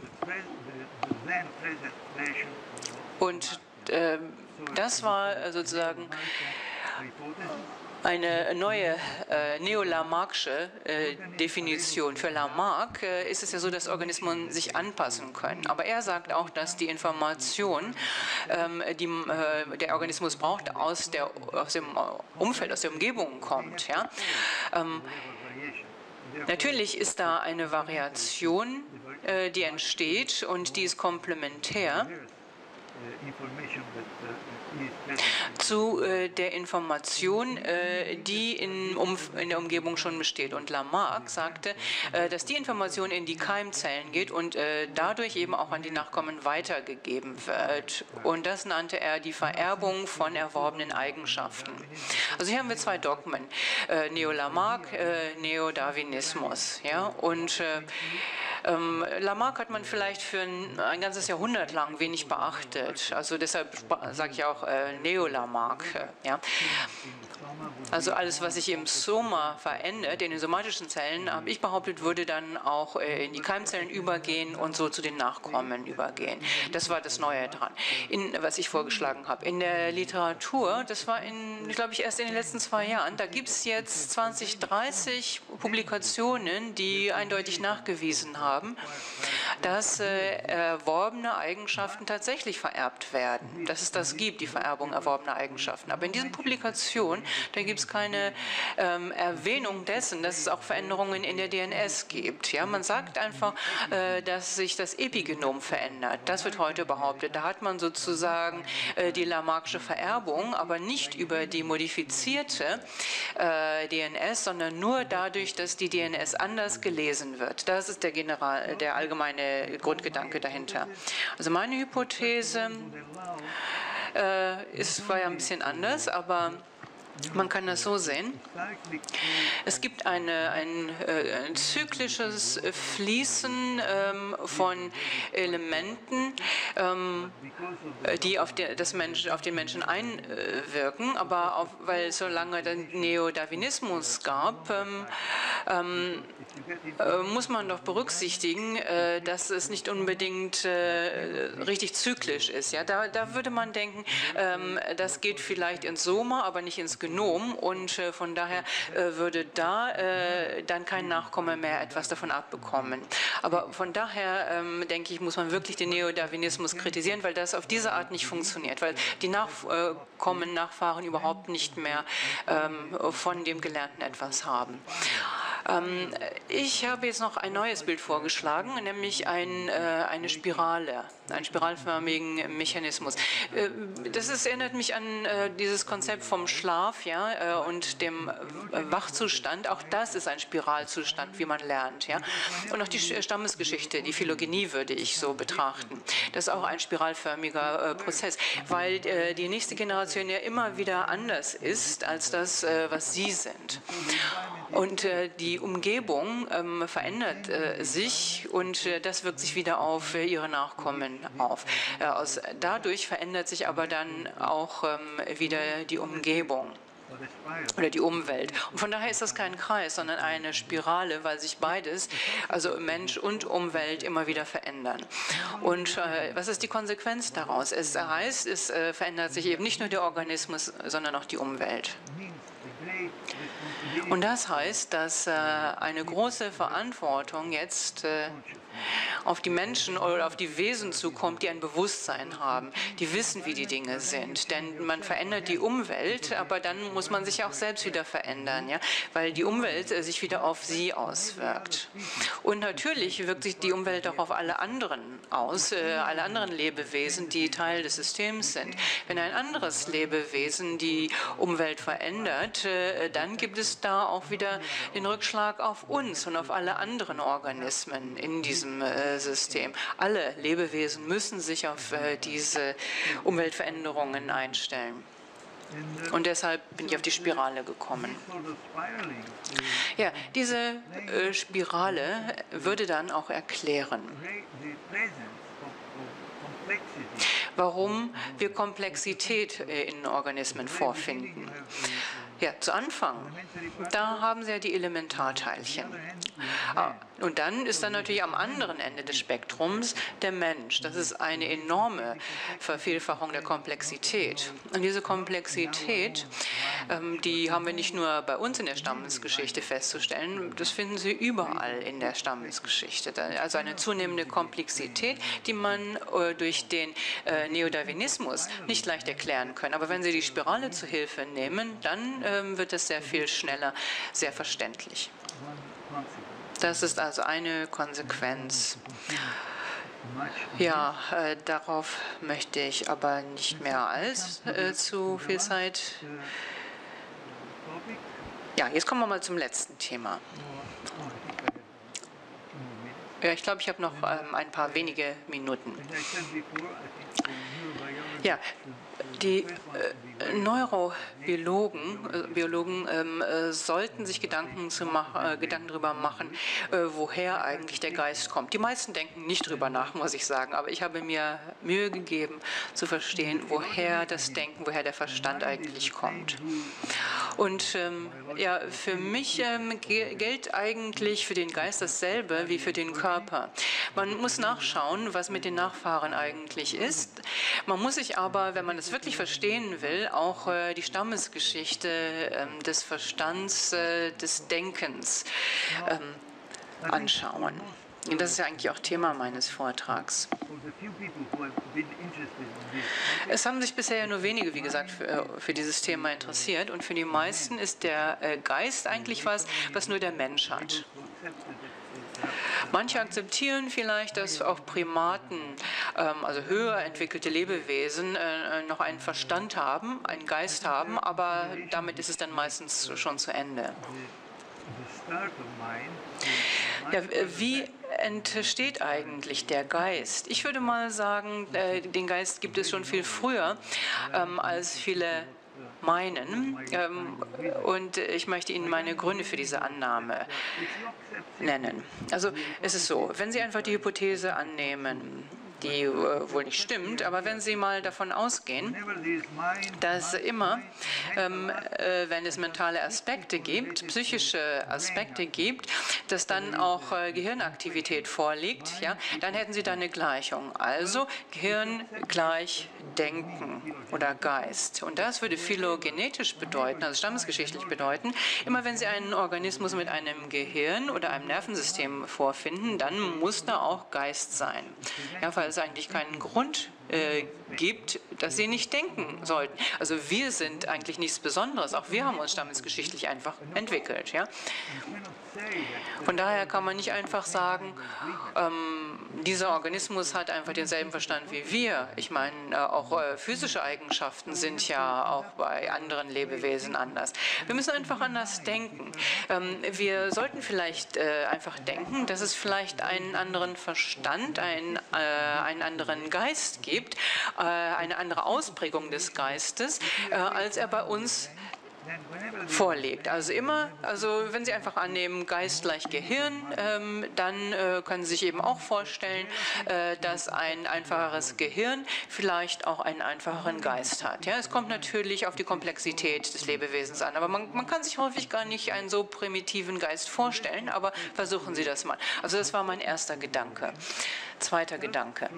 Und das war sozusagen eine neue neo-Lamarckische Definition. Für Lamarck ist es ja so, dass Organismen sich anpassen können. Aber er sagt auch, dass die Information, die der Organismus braucht, aus dem Umfeld, aus der Umgebung kommt. Ja? Natürlich ist da eine Variation, die entsteht und die ist komplementär zu der Information, die in der Umgebung schon besteht. Und Lamarck sagte, dass die Information in die Keimzellen geht und dadurch eben auch an die Nachkommen weitergegeben wird. Und das nannte er die Vererbung von erworbenen Eigenschaften. Also hier haben wir zwei Dogmen, Neo-Lamarck, Neo-Darwinismus. Ja? Und Lamarck hat man vielleicht für ein ganzes Jahrhundert lang wenig beachtet. Also deshalb sage ich auch Neo-Lamarck. Ja. Also alles, was sich im Soma verändert, in den somatischen Zellen, habe ich behauptet, würde dann auch in die Keimzellen übergehen und so zu den Nachkommen übergehen. Das war das Neue dran, was ich vorgeschlagen habe. In der Literatur, das war glaube ich, erst in den letzten 2 Jahren, da gibt es jetzt 20, 30 Publikationen, die eindeutig nachgewiesen haben, dass erworbene Eigenschaften tatsächlich vererbt werden, dass es das gibt, die Vererbung erworbener Eigenschaften. Aber in diesen Publikationen, da gibt es keine Erwähnung dessen, dass es auch Veränderungen in der DNS gibt. Ja, man sagt einfach, dass sich das Epigenom verändert. Das wird heute behauptet. Da hat man sozusagen die Lamarckische Vererbung, aber nicht über die modifizierte DNS, sondern nur dadurch, dass die DNS anders gelesen wird. Das ist der allgemeine Grundgedanke dahinter. Also meine Hypothese war ja ein bisschen anders, aber man kann das so sehen. Es gibt ein zyklisches Fließen von Elementen, die auf den Menschen einwirken, aber weil es so lange den Neo-Darwinismus gab, muss man doch berücksichtigen, dass es nicht unbedingt richtig zyklisch ist. Ja? Da würde man denken, das geht vielleicht ins Soma, aber nicht ins Genom, und von daher würde da dann kein Nachkomme mehr etwas davon abbekommen. Aber von daher, denke ich, muss man wirklich den Neo-Darwinismus kritisieren, weil das auf diese Art nicht funktioniert, weil die Nachfahren überhaupt nicht mehr von dem Gelernten etwas haben. Ich habe jetzt noch ein neues Bild vorgeschlagen, nämlich eine Spirale, einen spiralförmigen Mechanismus. Erinnert mich an dieses Konzept vom Schlaf, ja, und dem Wachzustand. Auch das ist ein Spiralzustand, wie man lernt. Ja. Und auch die Stammesgeschichte, die Phylogenie würde ich so betrachten. Das ist auch ein spiralförmiger Prozess, weil die nächste Generation ja immer wieder anders ist als das, was sie sind. Und die Umgebung verändert sich, und das wirkt sich wieder auf ihre Nachkommen auf. Dadurch verändert sich aber dann auch wieder die Umgebung oder die Umwelt. Und von daher ist das kein Kreis, sondern eine Spirale, weil sich beides, also Mensch und Umwelt, immer wieder verändern. Und was ist die Konsequenz daraus? Es heißt, es verändert sich eben nicht nur der Organismus, sondern auch die Umwelt. Und das heißt, dass eine große Verantwortung jetzt auf die Menschen oder auf die Wesen zukommt, die ein Bewusstsein haben, die wissen, wie die Dinge sind. Denn man verändert die Umwelt, aber dann muss man sich auch selbst wieder verändern, ja? Weil die Umwelt sich wieder auf sie auswirkt. Und natürlich wirkt sich die Umwelt auch auf alle anderen aus, alle anderen Lebewesen, die Teil des Systems sind. Wenn ein anderes Lebewesen die Umwelt verändert, dann gibt es da auch wieder den Rückschlag auf uns und auf alle anderen Organismen in diesem System. Alle Lebewesen müssen sich auf diese Umweltveränderungen einstellen. Und deshalb bin ich auf die Spirale gekommen. Ja, diese Spirale würde dann auch erklären, warum wir Komplexität in Organismen vorfinden. Ja, zu Anfang, da haben Sie ja die Elementarteilchen. Und dann ist dann natürlich am anderen Ende des Spektrums der Mensch. Das ist eine enorme Vervielfachung der Komplexität. Und diese Komplexität, die haben wir nicht nur bei uns in der Stammesgeschichte festzustellen, das finden Sie überall in der Stammesgeschichte. Also eine zunehmende Komplexität, die man durch den Neodarwinismus nicht leicht erklären kann. Aber wenn Sie die Spirale zu Hilfe nehmen, dann wird es sehr viel schneller, sehr verständlich. Das ist also eine Konsequenz. Ja, darauf möchte ich aber nicht mehr als zu viel Zeit. Ja, jetzt kommen wir mal zum letzten Thema. Ja, ich glaube, ich habe noch ein paar wenige Minuten. Ja, die Neurobiologen sollten sich Gedanken darüber machen, woher eigentlich der Geist kommt. Die meisten denken nicht drüber nach, muss ich sagen, aber ich habe mir Mühe gegeben, zu verstehen, woher das Denken, woher der Verstand eigentlich kommt. Und ja, für mich gilt eigentlich für den Geist dasselbe wie für den Körper. Man muss nachschauen, was mit den Nachfahren eigentlich ist. Man muss sich aber, wenn man es wirklich verstehen will, auch die Stammesgeschichte des Verstands, des Denkens anschauen. Und das ist ja eigentlich auch Thema meines Vortrags. Es haben sich bisher ja nur wenige, wie gesagt, für dieses Thema interessiert. Und für die meisten ist der Geist eigentlich was nur der Mensch hat. Manche akzeptieren vielleicht, dass auch Primaten, also höher entwickelte Lebewesen, noch einen Verstand haben, einen Geist haben, aber damit ist es dann meistens schon zu Ende. Ja, wie entsteht eigentlich der Geist? Ich würde mal sagen, den Geist gibt es schon viel früher, als viele meinen. Und ich möchte Ihnen meine Gründe für diese Annahme nennen. Also es ist so, wenn Sie einfach die Hypothese annehmen, die wohl nicht stimmt, aber wenn Sie mal davon ausgehen, dass immer, wenn es mentale Aspekte gibt, psychische Aspekte gibt, dass dann auch Gehirnaktivität vorliegt, ja, dann hätten Sie da eine Gleichung. Also Gehirn gleich Denken oder Geist. Und das würde phylogenetisch bedeuten, also stammesgeschichtlich bedeuten, immer wenn Sie einen Organismus mit einem Gehirn oder einem Nervensystem vorfinden, dann muss da auch Geist sein. Ja, weil es eigentlich keinen Grund gibt, dass sie nicht denken sollten. Also wir sind eigentlich nichts Besonderes. Auch wir haben uns stammesgeschichtlich einfach entwickelt. Ja? Von daher kann man nicht einfach sagen, dieser Organismus hat einfach denselben Verstand wie wir. Ich meine, auch physische Eigenschaften sind ja auch bei anderen Lebewesen anders. Wir müssen einfach anders denken. Wir sollten vielleicht einfach denken, dass es vielleicht einen anderen Verstand, einen anderen Geist gibt, eine andere Ausprägung des Geistes, als er bei uns vorliegt. Also immer, wenn Sie einfach annehmen, Geist gleich Gehirn, dann können Sie sich eben auch vorstellen, dass ein einfacheres Gehirn vielleicht auch einen einfacheren Geist hat. Ja, es kommt natürlich auf die Komplexität des Lebewesens an, aber man kann sich häufig gar nicht einen so primitiven Geist vorstellen, aber versuchen Sie das mal. Also das war mein erster Gedanke. Zweiter Gedanke.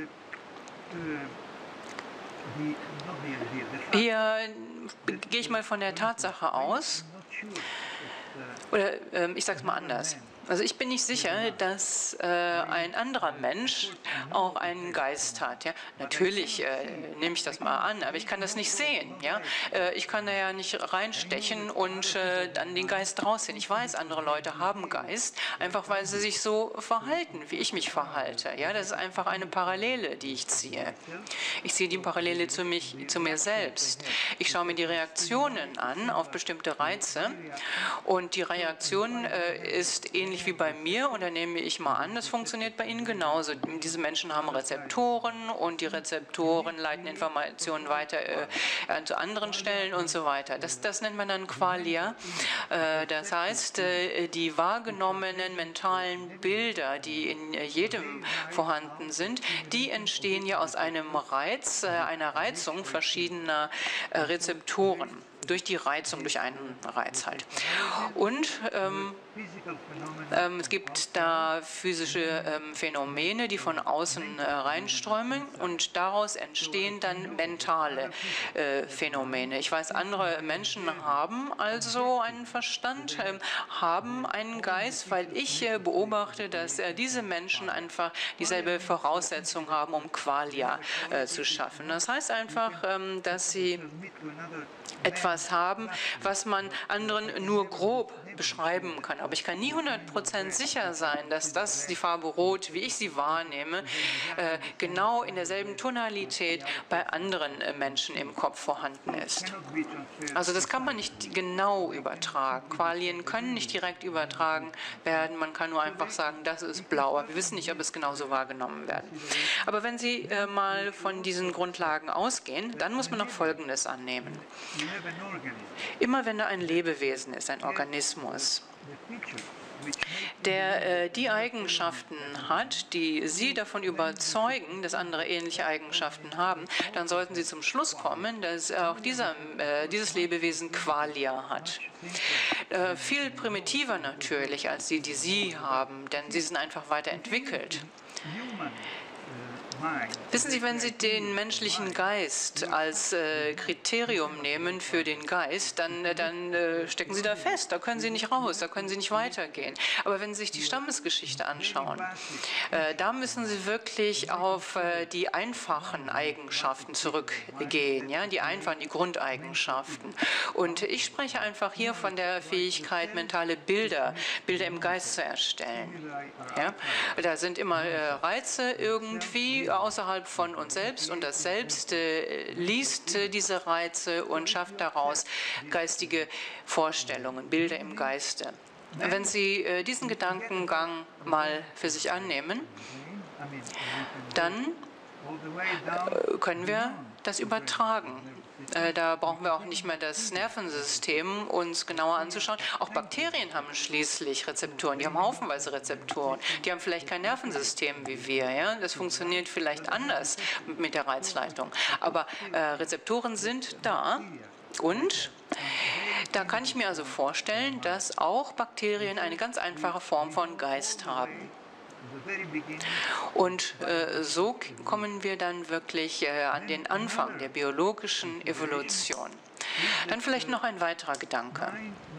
Hier gehe ich mal von der Tatsache aus, oder ich sage es mal anders. Also ich bin nicht sicher, dass ein anderer Mensch auch einen Geist hat. Ja? Natürlich nehme ich das mal an, aber ich kann das nicht sehen. Ja? Ich kann da ja nicht reinstechen und dann den Geist raussehen. Ich weiß, andere Leute haben Geist, einfach weil sie sich so verhalten, wie ich mich verhalte. Ja? Das ist einfach eine Parallele, die ich ziehe. Ich ziehe die Parallele zu mir selbst. Ich schaue mir die Reaktionen an auf bestimmte Reize und die Reaktion ist ähnlich ähnlich wie bei mir und dann nehme ich mal an, das funktioniert bei Ihnen genauso. Diese Menschen haben Rezeptoren und die Rezeptoren leiten Informationen weiter zu anderen Stellen und so weiter. Das nennt man dann Qualia. Das heißt, die wahrgenommenen mentalen Bilder, die in jedem vorhanden sind, die entstehen ja aus einem Reiz, einer Reizung verschiedener Rezeptoren. Durch die Reizung, durch einen Reiz halt. Und es gibt da physische Phänomene, die von außen reinströmen und daraus entstehen dann mentale Phänomene. Ich weiß, andere Menschen haben also einen Verstand, haben einen Geist, weil ich beobachte, dass diese Menschen einfach dieselbe Voraussetzung haben, um Qualia zu schaffen. Das heißt einfach, dass sie etwas haben, was man anderen nur grob beschreiben kann. Aber ich kann nie 100% sicher sein, dass das die Farbe Rot, wie ich sie wahrnehme, genau in derselben Tonalität bei anderen Menschen im Kopf vorhanden ist. Also das kann man nicht genau übertragen. Qualien können nicht direkt übertragen werden. Man kann nur einfach sagen, das ist blau. Aber wir wissen nicht, ob es genauso wahrgenommen werden. Aber wenn Sie mal von diesen Grundlagen ausgehen, dann muss man noch Folgendes annehmen. Immer wenn da ein Lebewesen ist, ein Organismus, der die Eigenschaften hat, die Sie davon überzeugen, dass andere ähnliche Eigenschaften haben, dann sollten Sie zum Schluss kommen, dass auch dieses Lebewesen Qualia hat. Viel primitiver natürlich als die Sie haben, denn sie sind einfach weiterentwickelt. Wissen Sie, wenn Sie den menschlichen Geist als Kriterium nehmen für den Geist, dann stecken Sie da fest, da können Sie nicht raus, da können Sie nicht weitergehen. Aber wenn Sie sich die Stammesgeschichte anschauen, da müssen Sie wirklich auf die einfachen Eigenschaften zurückgehen, ja, die Grundeigenschaften. Und ich spreche einfach hier von der Fähigkeit, mentale Bilder im Geist zu erstellen. Ja? Da sind immer Reize irgendwie außerhalb von uns selbst und das Selbst liest diese Reize und schafft daraus geistige Vorstellungen, Bilder im Geiste. Wenn Sie diesen Gedankengang mal für sich annehmen, dann können wir das übertragen. Da brauchen wir auch nicht mehr das Nervensystem uns genauer anzuschauen. Auch Bakterien haben schließlich Rezeptoren. Die haben haufenweise Rezeptoren. Die haben vielleicht kein Nervensystem wie wir. Ja? Das funktioniert vielleicht anders mit der Reizleitung. Aber Rezeptoren sind da und da kann ich mir also vorstellen, dass auch Bakterien eine ganz einfache Form von Geist haben. Und so kommen wir dann wirklich an den Anfang der biologischen Evolution. Dann vielleicht noch ein weiterer Gedanke.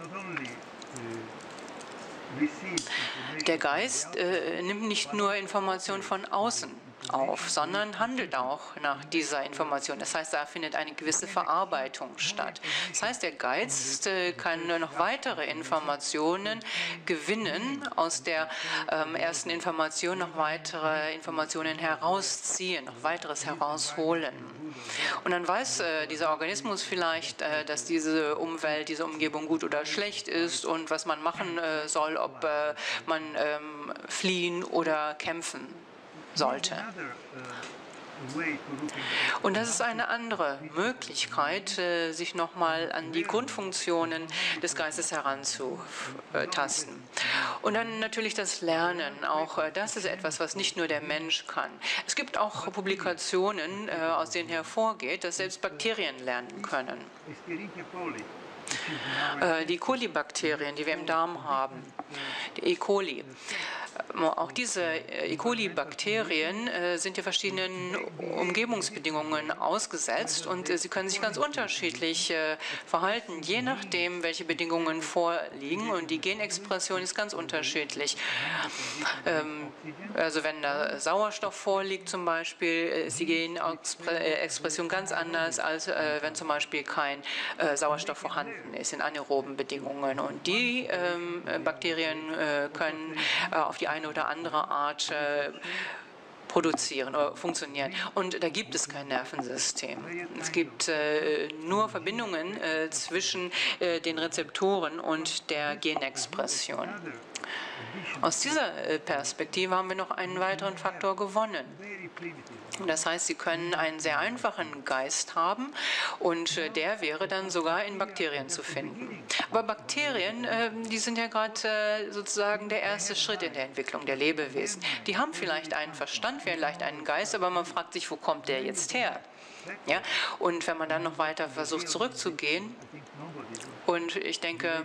Der Geist nimmt nicht nur Informationen von außen auf, sondern handelt auch nach dieser Information. Das heißt, da findet eine gewisse Verarbeitung statt. Das heißt, der Geist kann noch weitere Informationen gewinnen, aus der ersten Information noch weitere Informationen herausziehen, noch weiteres herausholen. Und dann weiß dieser Organismus vielleicht, dass diese Umwelt, diese Umgebung gut oder schlecht ist und was man machen soll, ob man fliehen oder kämpfen sollte. Und das ist eine andere Möglichkeit, sich nochmal an die Grundfunktionen des Geistes heranzutasten. Und dann natürlich das Lernen. Auch das ist etwas, was nicht nur der Mensch kann. Es gibt auch Publikationen, aus denen hervorgeht, dass selbst Bakterien lernen können. Die Kolibakterien, die wir im Darm haben, die E. coli. Auch diese E. coli-Bakterien sind ja verschiedenen Umgebungsbedingungen ausgesetzt und sie können sich ganz unterschiedlich verhalten, je nachdem, welche Bedingungen vorliegen. Und die Genexpression ist ganz unterschiedlich. Also wenn da Sauerstoff vorliegt zum Beispiel, ist die Genexpression ganz anders, als wenn zum Beispiel kein Sauerstoff vorhanden ist in anaeroben Bedingungen. Und die Bakterien können auf die eine oder andere Art produzieren oder funktionieren. Und da gibt es kein Nervensystem. Es gibt nur Verbindungen zwischen den Rezeptoren und der Genexpression. Aus dieser Perspektive haben wir noch einen weiteren Faktor gewonnen. Das heißt, Sie können einen sehr einfachen Geist haben und der wäre dann sogar in Bakterien zu finden. Aber Bakterien, die sind ja gerade sozusagen der erste Schritt in der Entwicklung der Lebewesen. Die haben vielleicht einen Verstand, vielleicht einen Geist, aber man fragt sich, wo kommt der jetzt her? Ja? Und wenn man dann noch weiter versucht zurückzugehen, und ich denke,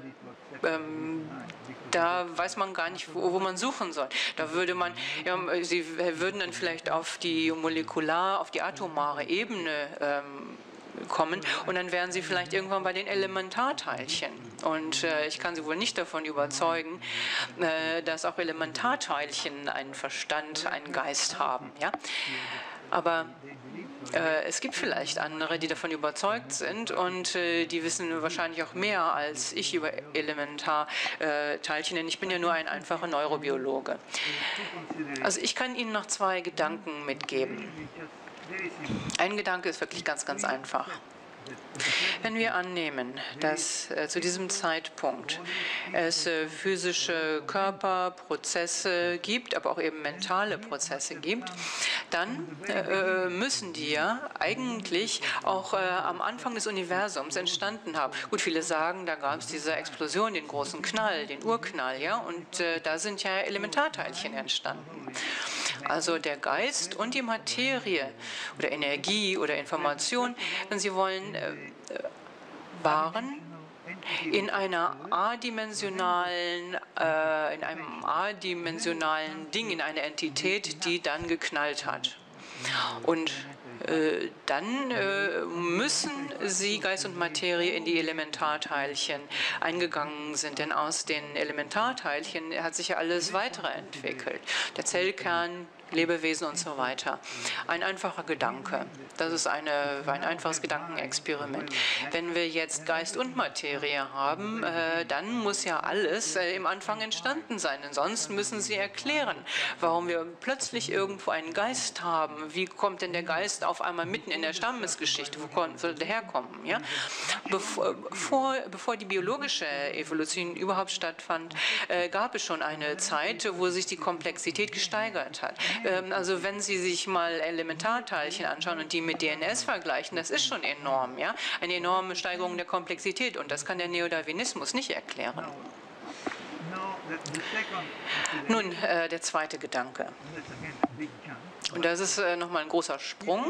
da weiß man gar nicht, wo man suchen soll. Da würde man, ja, Sie würden dann vielleicht auf die auf die atomare Ebene kommen und dann wären Sie vielleicht irgendwann bei den Elementarteilchen. Und ich kann Sie wohl nicht davon überzeugen, dass auch Elementarteilchen einen Verstand, einen Geist haben. Ja? Aber es gibt vielleicht andere, die davon überzeugt sind und die wissen wahrscheinlich auch mehr als ich über Elementarteilchen, denn ich bin ja nur ein einfacher Neurobiologe. Also ich kann Ihnen noch zwei Gedanken mitgeben. Ein Gedanke ist wirklich ganz, ganz einfach. Wenn wir annehmen, dass zu diesem Zeitpunkt es physische Körperprozesse gibt, aber auch eben mentale Prozesse gibt, dann müssen die ja eigentlich auch am Anfang des Universums entstanden haben. Gut, viele sagen, da gab es diese Explosion, den großen Knall, den Urknall, ja, und da sind ja Elementarteilchen entstanden. Also der Geist und die Materie oder Energie oder Information, wenn Sie wollen, waren in einem adimensionalen Ding, in einer Entität, die dann geknallt hat. Und dann müssen sie, Geist und Materie, in die Elementarteilchen eingegangen sind. Denn aus den Elementarteilchen hat sich ja alles weitere entwickelt. Der Zellkern, Lebewesen und so weiter. Ein einfacher Gedanke. Das ist ein einfaches Gedankenexperiment. Wenn wir jetzt Geist und Materie haben, dann muss ja alles im Anfang entstanden sein. Ansonsten müssen Sie erklären, warum wir plötzlich irgendwo einen Geist haben. Wie kommt denn der Geist auf einmal mitten in der Stammesgeschichte? Wo soll der herkommen? Ja? Bevor die biologische Evolution überhaupt stattfand, gab es schon eine Zeit, wo sich die Komplexität gesteigert hat. Also wenn Sie sich mal Elementarteilchen anschauen und die mit DNS vergleichen, das ist schon enorm, ja? Eine enorme Steigerung der Komplexität und das kann der Neodarwinismus nicht erklären. Nun, der zweite Gedanke. Und das ist nochmal ein großer Sprung.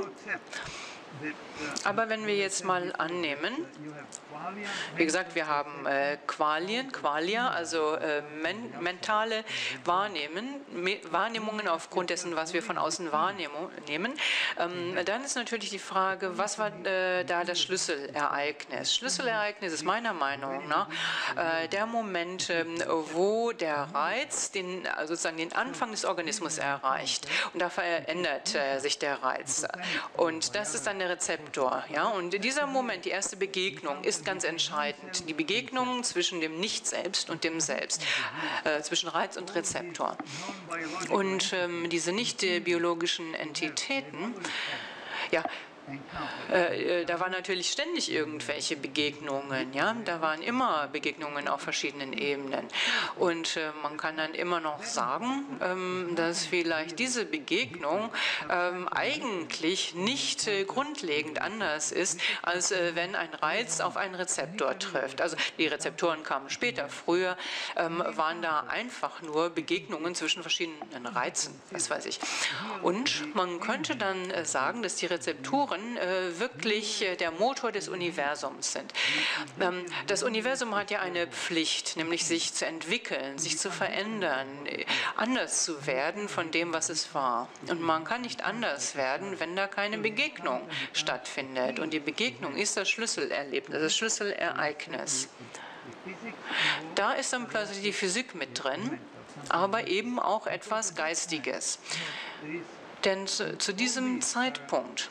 Aber wenn wir jetzt mal annehmen, wie gesagt, wir haben Qualia, also mentale Wahrnehmungen aufgrund dessen, was wir von außen wahrnehmen, dann ist natürlich die Frage, was war da das Schlüsselereignis? Schlüsselereignis ist meiner Meinung nach der Moment, wo der Reiz sozusagen den Anfang des Organismus erreicht. Und da verändert sich der Reiz. Und das ist dann der Rezeptor. Ja? Und dieser Moment, die erste Begegnung, ist ganz entscheidend. Die Begegnung zwischen dem Nicht-Selbst und dem Selbst, zwischen Reiz und Rezeptor. Und diese nicht biologischen Entitäten, ja, da waren natürlich ständig irgendwelche Begegnungen, ja, da waren immer Begegnungen auf verschiedenen Ebenen und man kann dann immer noch sagen, dass vielleicht diese Begegnung eigentlich nicht grundlegend anders ist, als wenn ein Reiz auf einen Rezeptor trifft. Also die Rezeptoren kamen später, früher waren da einfach nur Begegnungen zwischen verschiedenen Reizen, was weiß ich. Und man könnte dann sagen, dass die Rezeptoren wirklich der Motor des Universums sind. Das Universum hat ja eine Pflicht, nämlich sich zu entwickeln, sich zu verändern, anders zu werden von dem, was es war. Und man kann nicht anders werden, wenn da keine Begegnung stattfindet. Und die Begegnung ist das Schlüsselerlebnis, das Schlüsselereignis. Da ist dann plötzlich die Physik mit drin, aber eben auch etwas Geistiges. Denn zu diesem Zeitpunkt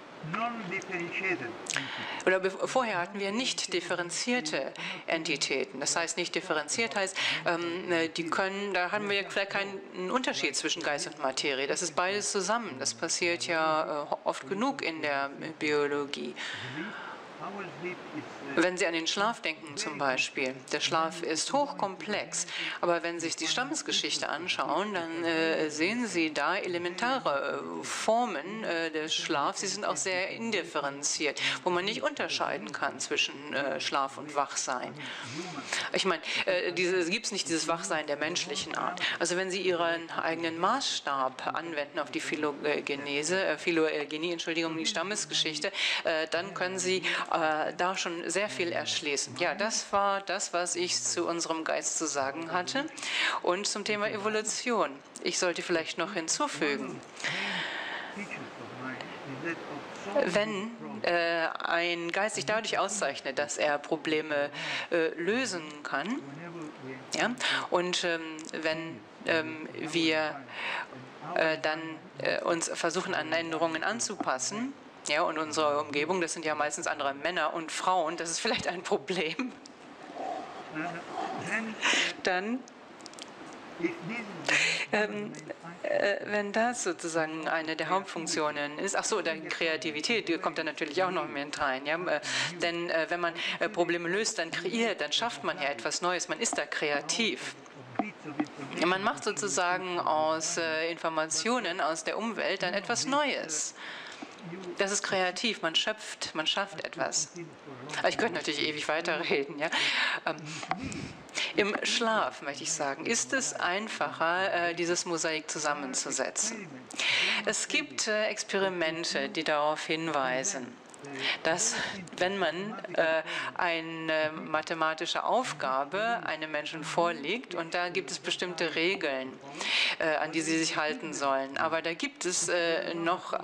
oder vorher hatten wir nicht differenzierte Entitäten. Das heißt, nicht differenziert heißt, da haben wir vielleicht keinen Unterschied zwischen Geist und Materie. Das ist beides zusammen. Das passiert ja oft genug in der Biologie. Wenn Sie an den Schlaf denken zum Beispiel, der Schlaf ist hochkomplex, aber wenn Sie sich die Stammesgeschichte anschauen, dann sehen Sie da elementare Formen des Schlafs, sie sind auch sehr indifferenziert, wo man nicht unterscheiden kann zwischen Schlaf und Wachsein. Ich meine, es gibt nicht dieses Wachsein der menschlichen Art. Also wenn Sie Ihren eigenen Maßstab anwenden auf die Phylogenie, die Stammesgeschichte, dann können Sie da schon sehr viel erschließen. Ja, das war das, was ich zu unserem Geist zu sagen hatte. Und zum Thema Evolution. Ich sollte vielleicht noch hinzufügen, wenn ein Geist sich dadurch auszeichnet, dass er Probleme lösen kann, ja, und wenn wir dann uns versuchen, an Änderungen anzupassen, ja, und unsere Umgebung, das sind ja meistens andere Männer und Frauen, das ist vielleicht ein Problem, dann, wenn das sozusagen eine der Hauptfunktionen ist, ach so, die Kreativität, die kommt dann natürlich auch noch mit rein, ja, denn wenn man Probleme löst, dann kreiert, dann schafft man ja etwas Neues, man ist da kreativ. Man macht sozusagen aus Informationen aus der Umwelt dann etwas Neues. Das ist kreativ, man schafft etwas. Ich könnte natürlich ewig weiterreden. Ja? Im Schlaf, möchte ich sagen, ist es einfacher, dieses Mosaik zusammenzusetzen. Es gibt Experimente, die darauf hinweisen, dass wenn man eine mathematische Aufgabe einem Menschen vorlegt, und da gibt es bestimmte Regeln, an die sie sich halten sollen, aber da gibt es noch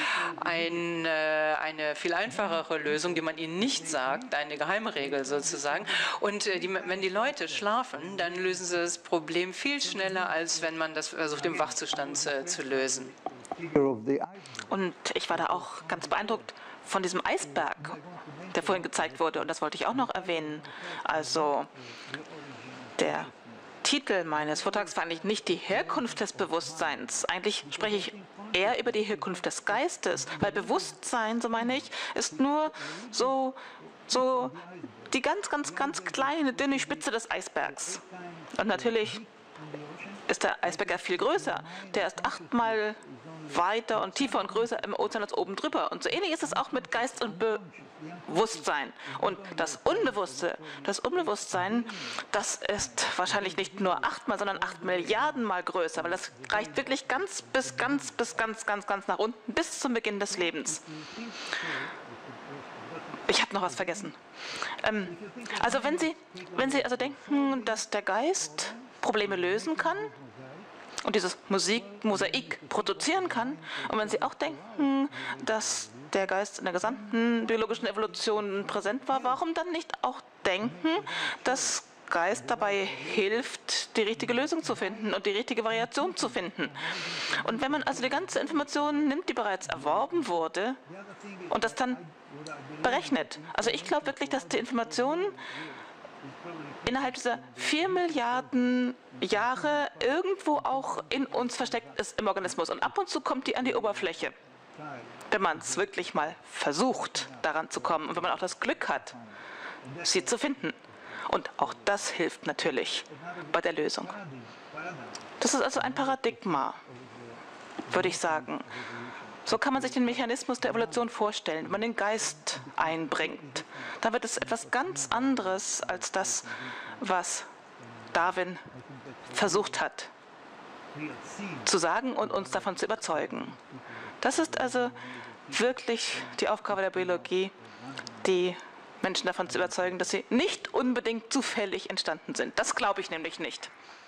eine viel einfachere Lösung, die man ihnen nicht sagt, eine Geheimregel sozusagen. Und wenn die Leute schlafen, dann lösen sie das Problem viel schneller, als wenn man das versucht, im Wachzustand zu lösen. Und ich war da auch ganz beeindruckt von diesem Eisberg, der vorhin gezeigt wurde. Und das wollte ich auch noch erwähnen. Also der Titel meines Vortrags war eigentlich nicht die Herkunft des Bewusstseins. Eigentlich spreche ich eher über die Herkunft des Geistes. Weil Bewusstsein, so meine ich, ist nur so die ganz kleine, dünne Spitze des Eisbergs. Und natürlich ist der Eisberg ja viel größer. Der ist 8-mal weiter und tiefer und größer im Ozean als oben drüber. Und so ähnlich ist es auch mit Geist und Bewusstsein. Und das Unbewusstsein, das ist wahrscheinlich nicht nur 8-mal, sondern 8 Milliarden Mal größer, weil das reicht wirklich ganz nach unten, bis zum Beginn des Lebens. Ich habe noch was vergessen. Also wenn Sie also denken, dass der Geist Probleme lösen kann und dieses Mosaik produzieren kann, und wenn Sie auch denken, dass der Geist in der gesamten biologischen Evolution präsent war, warum dann nicht auch denken, dass Geist dabei hilft, die richtige Lösung zu finden und die richtige Variation zu finden? Und wenn man also die ganze Information nimmt, die bereits erworben wurde, und das dann berechnet. Also ich glaube wirklich, dass die Information innerhalb dieser 4 Milliarden Jahre irgendwo auch in uns versteckt ist im Organismus. Und ab und zu kommt die an die Oberfläche, wenn man es wirklich mal versucht, daran zu kommen. Und wenn man auch das Glück hat, sie zu finden. Und auch das hilft natürlich bei der Lösung. Das ist also ein Paradigma, würde ich sagen. So kann man sich den Mechanismus der Evolution vorstellen, wenn man den Geist einbringt. Dann wird es etwas ganz anderes als das, was Darwin versucht hat zu sagen und uns davon zu überzeugen. Das ist also wirklich die Aufgabe der Biologie, die Menschen davon zu überzeugen, dass sie nicht unbedingt zufällig entstanden sind. Das glaube ich nämlich nicht.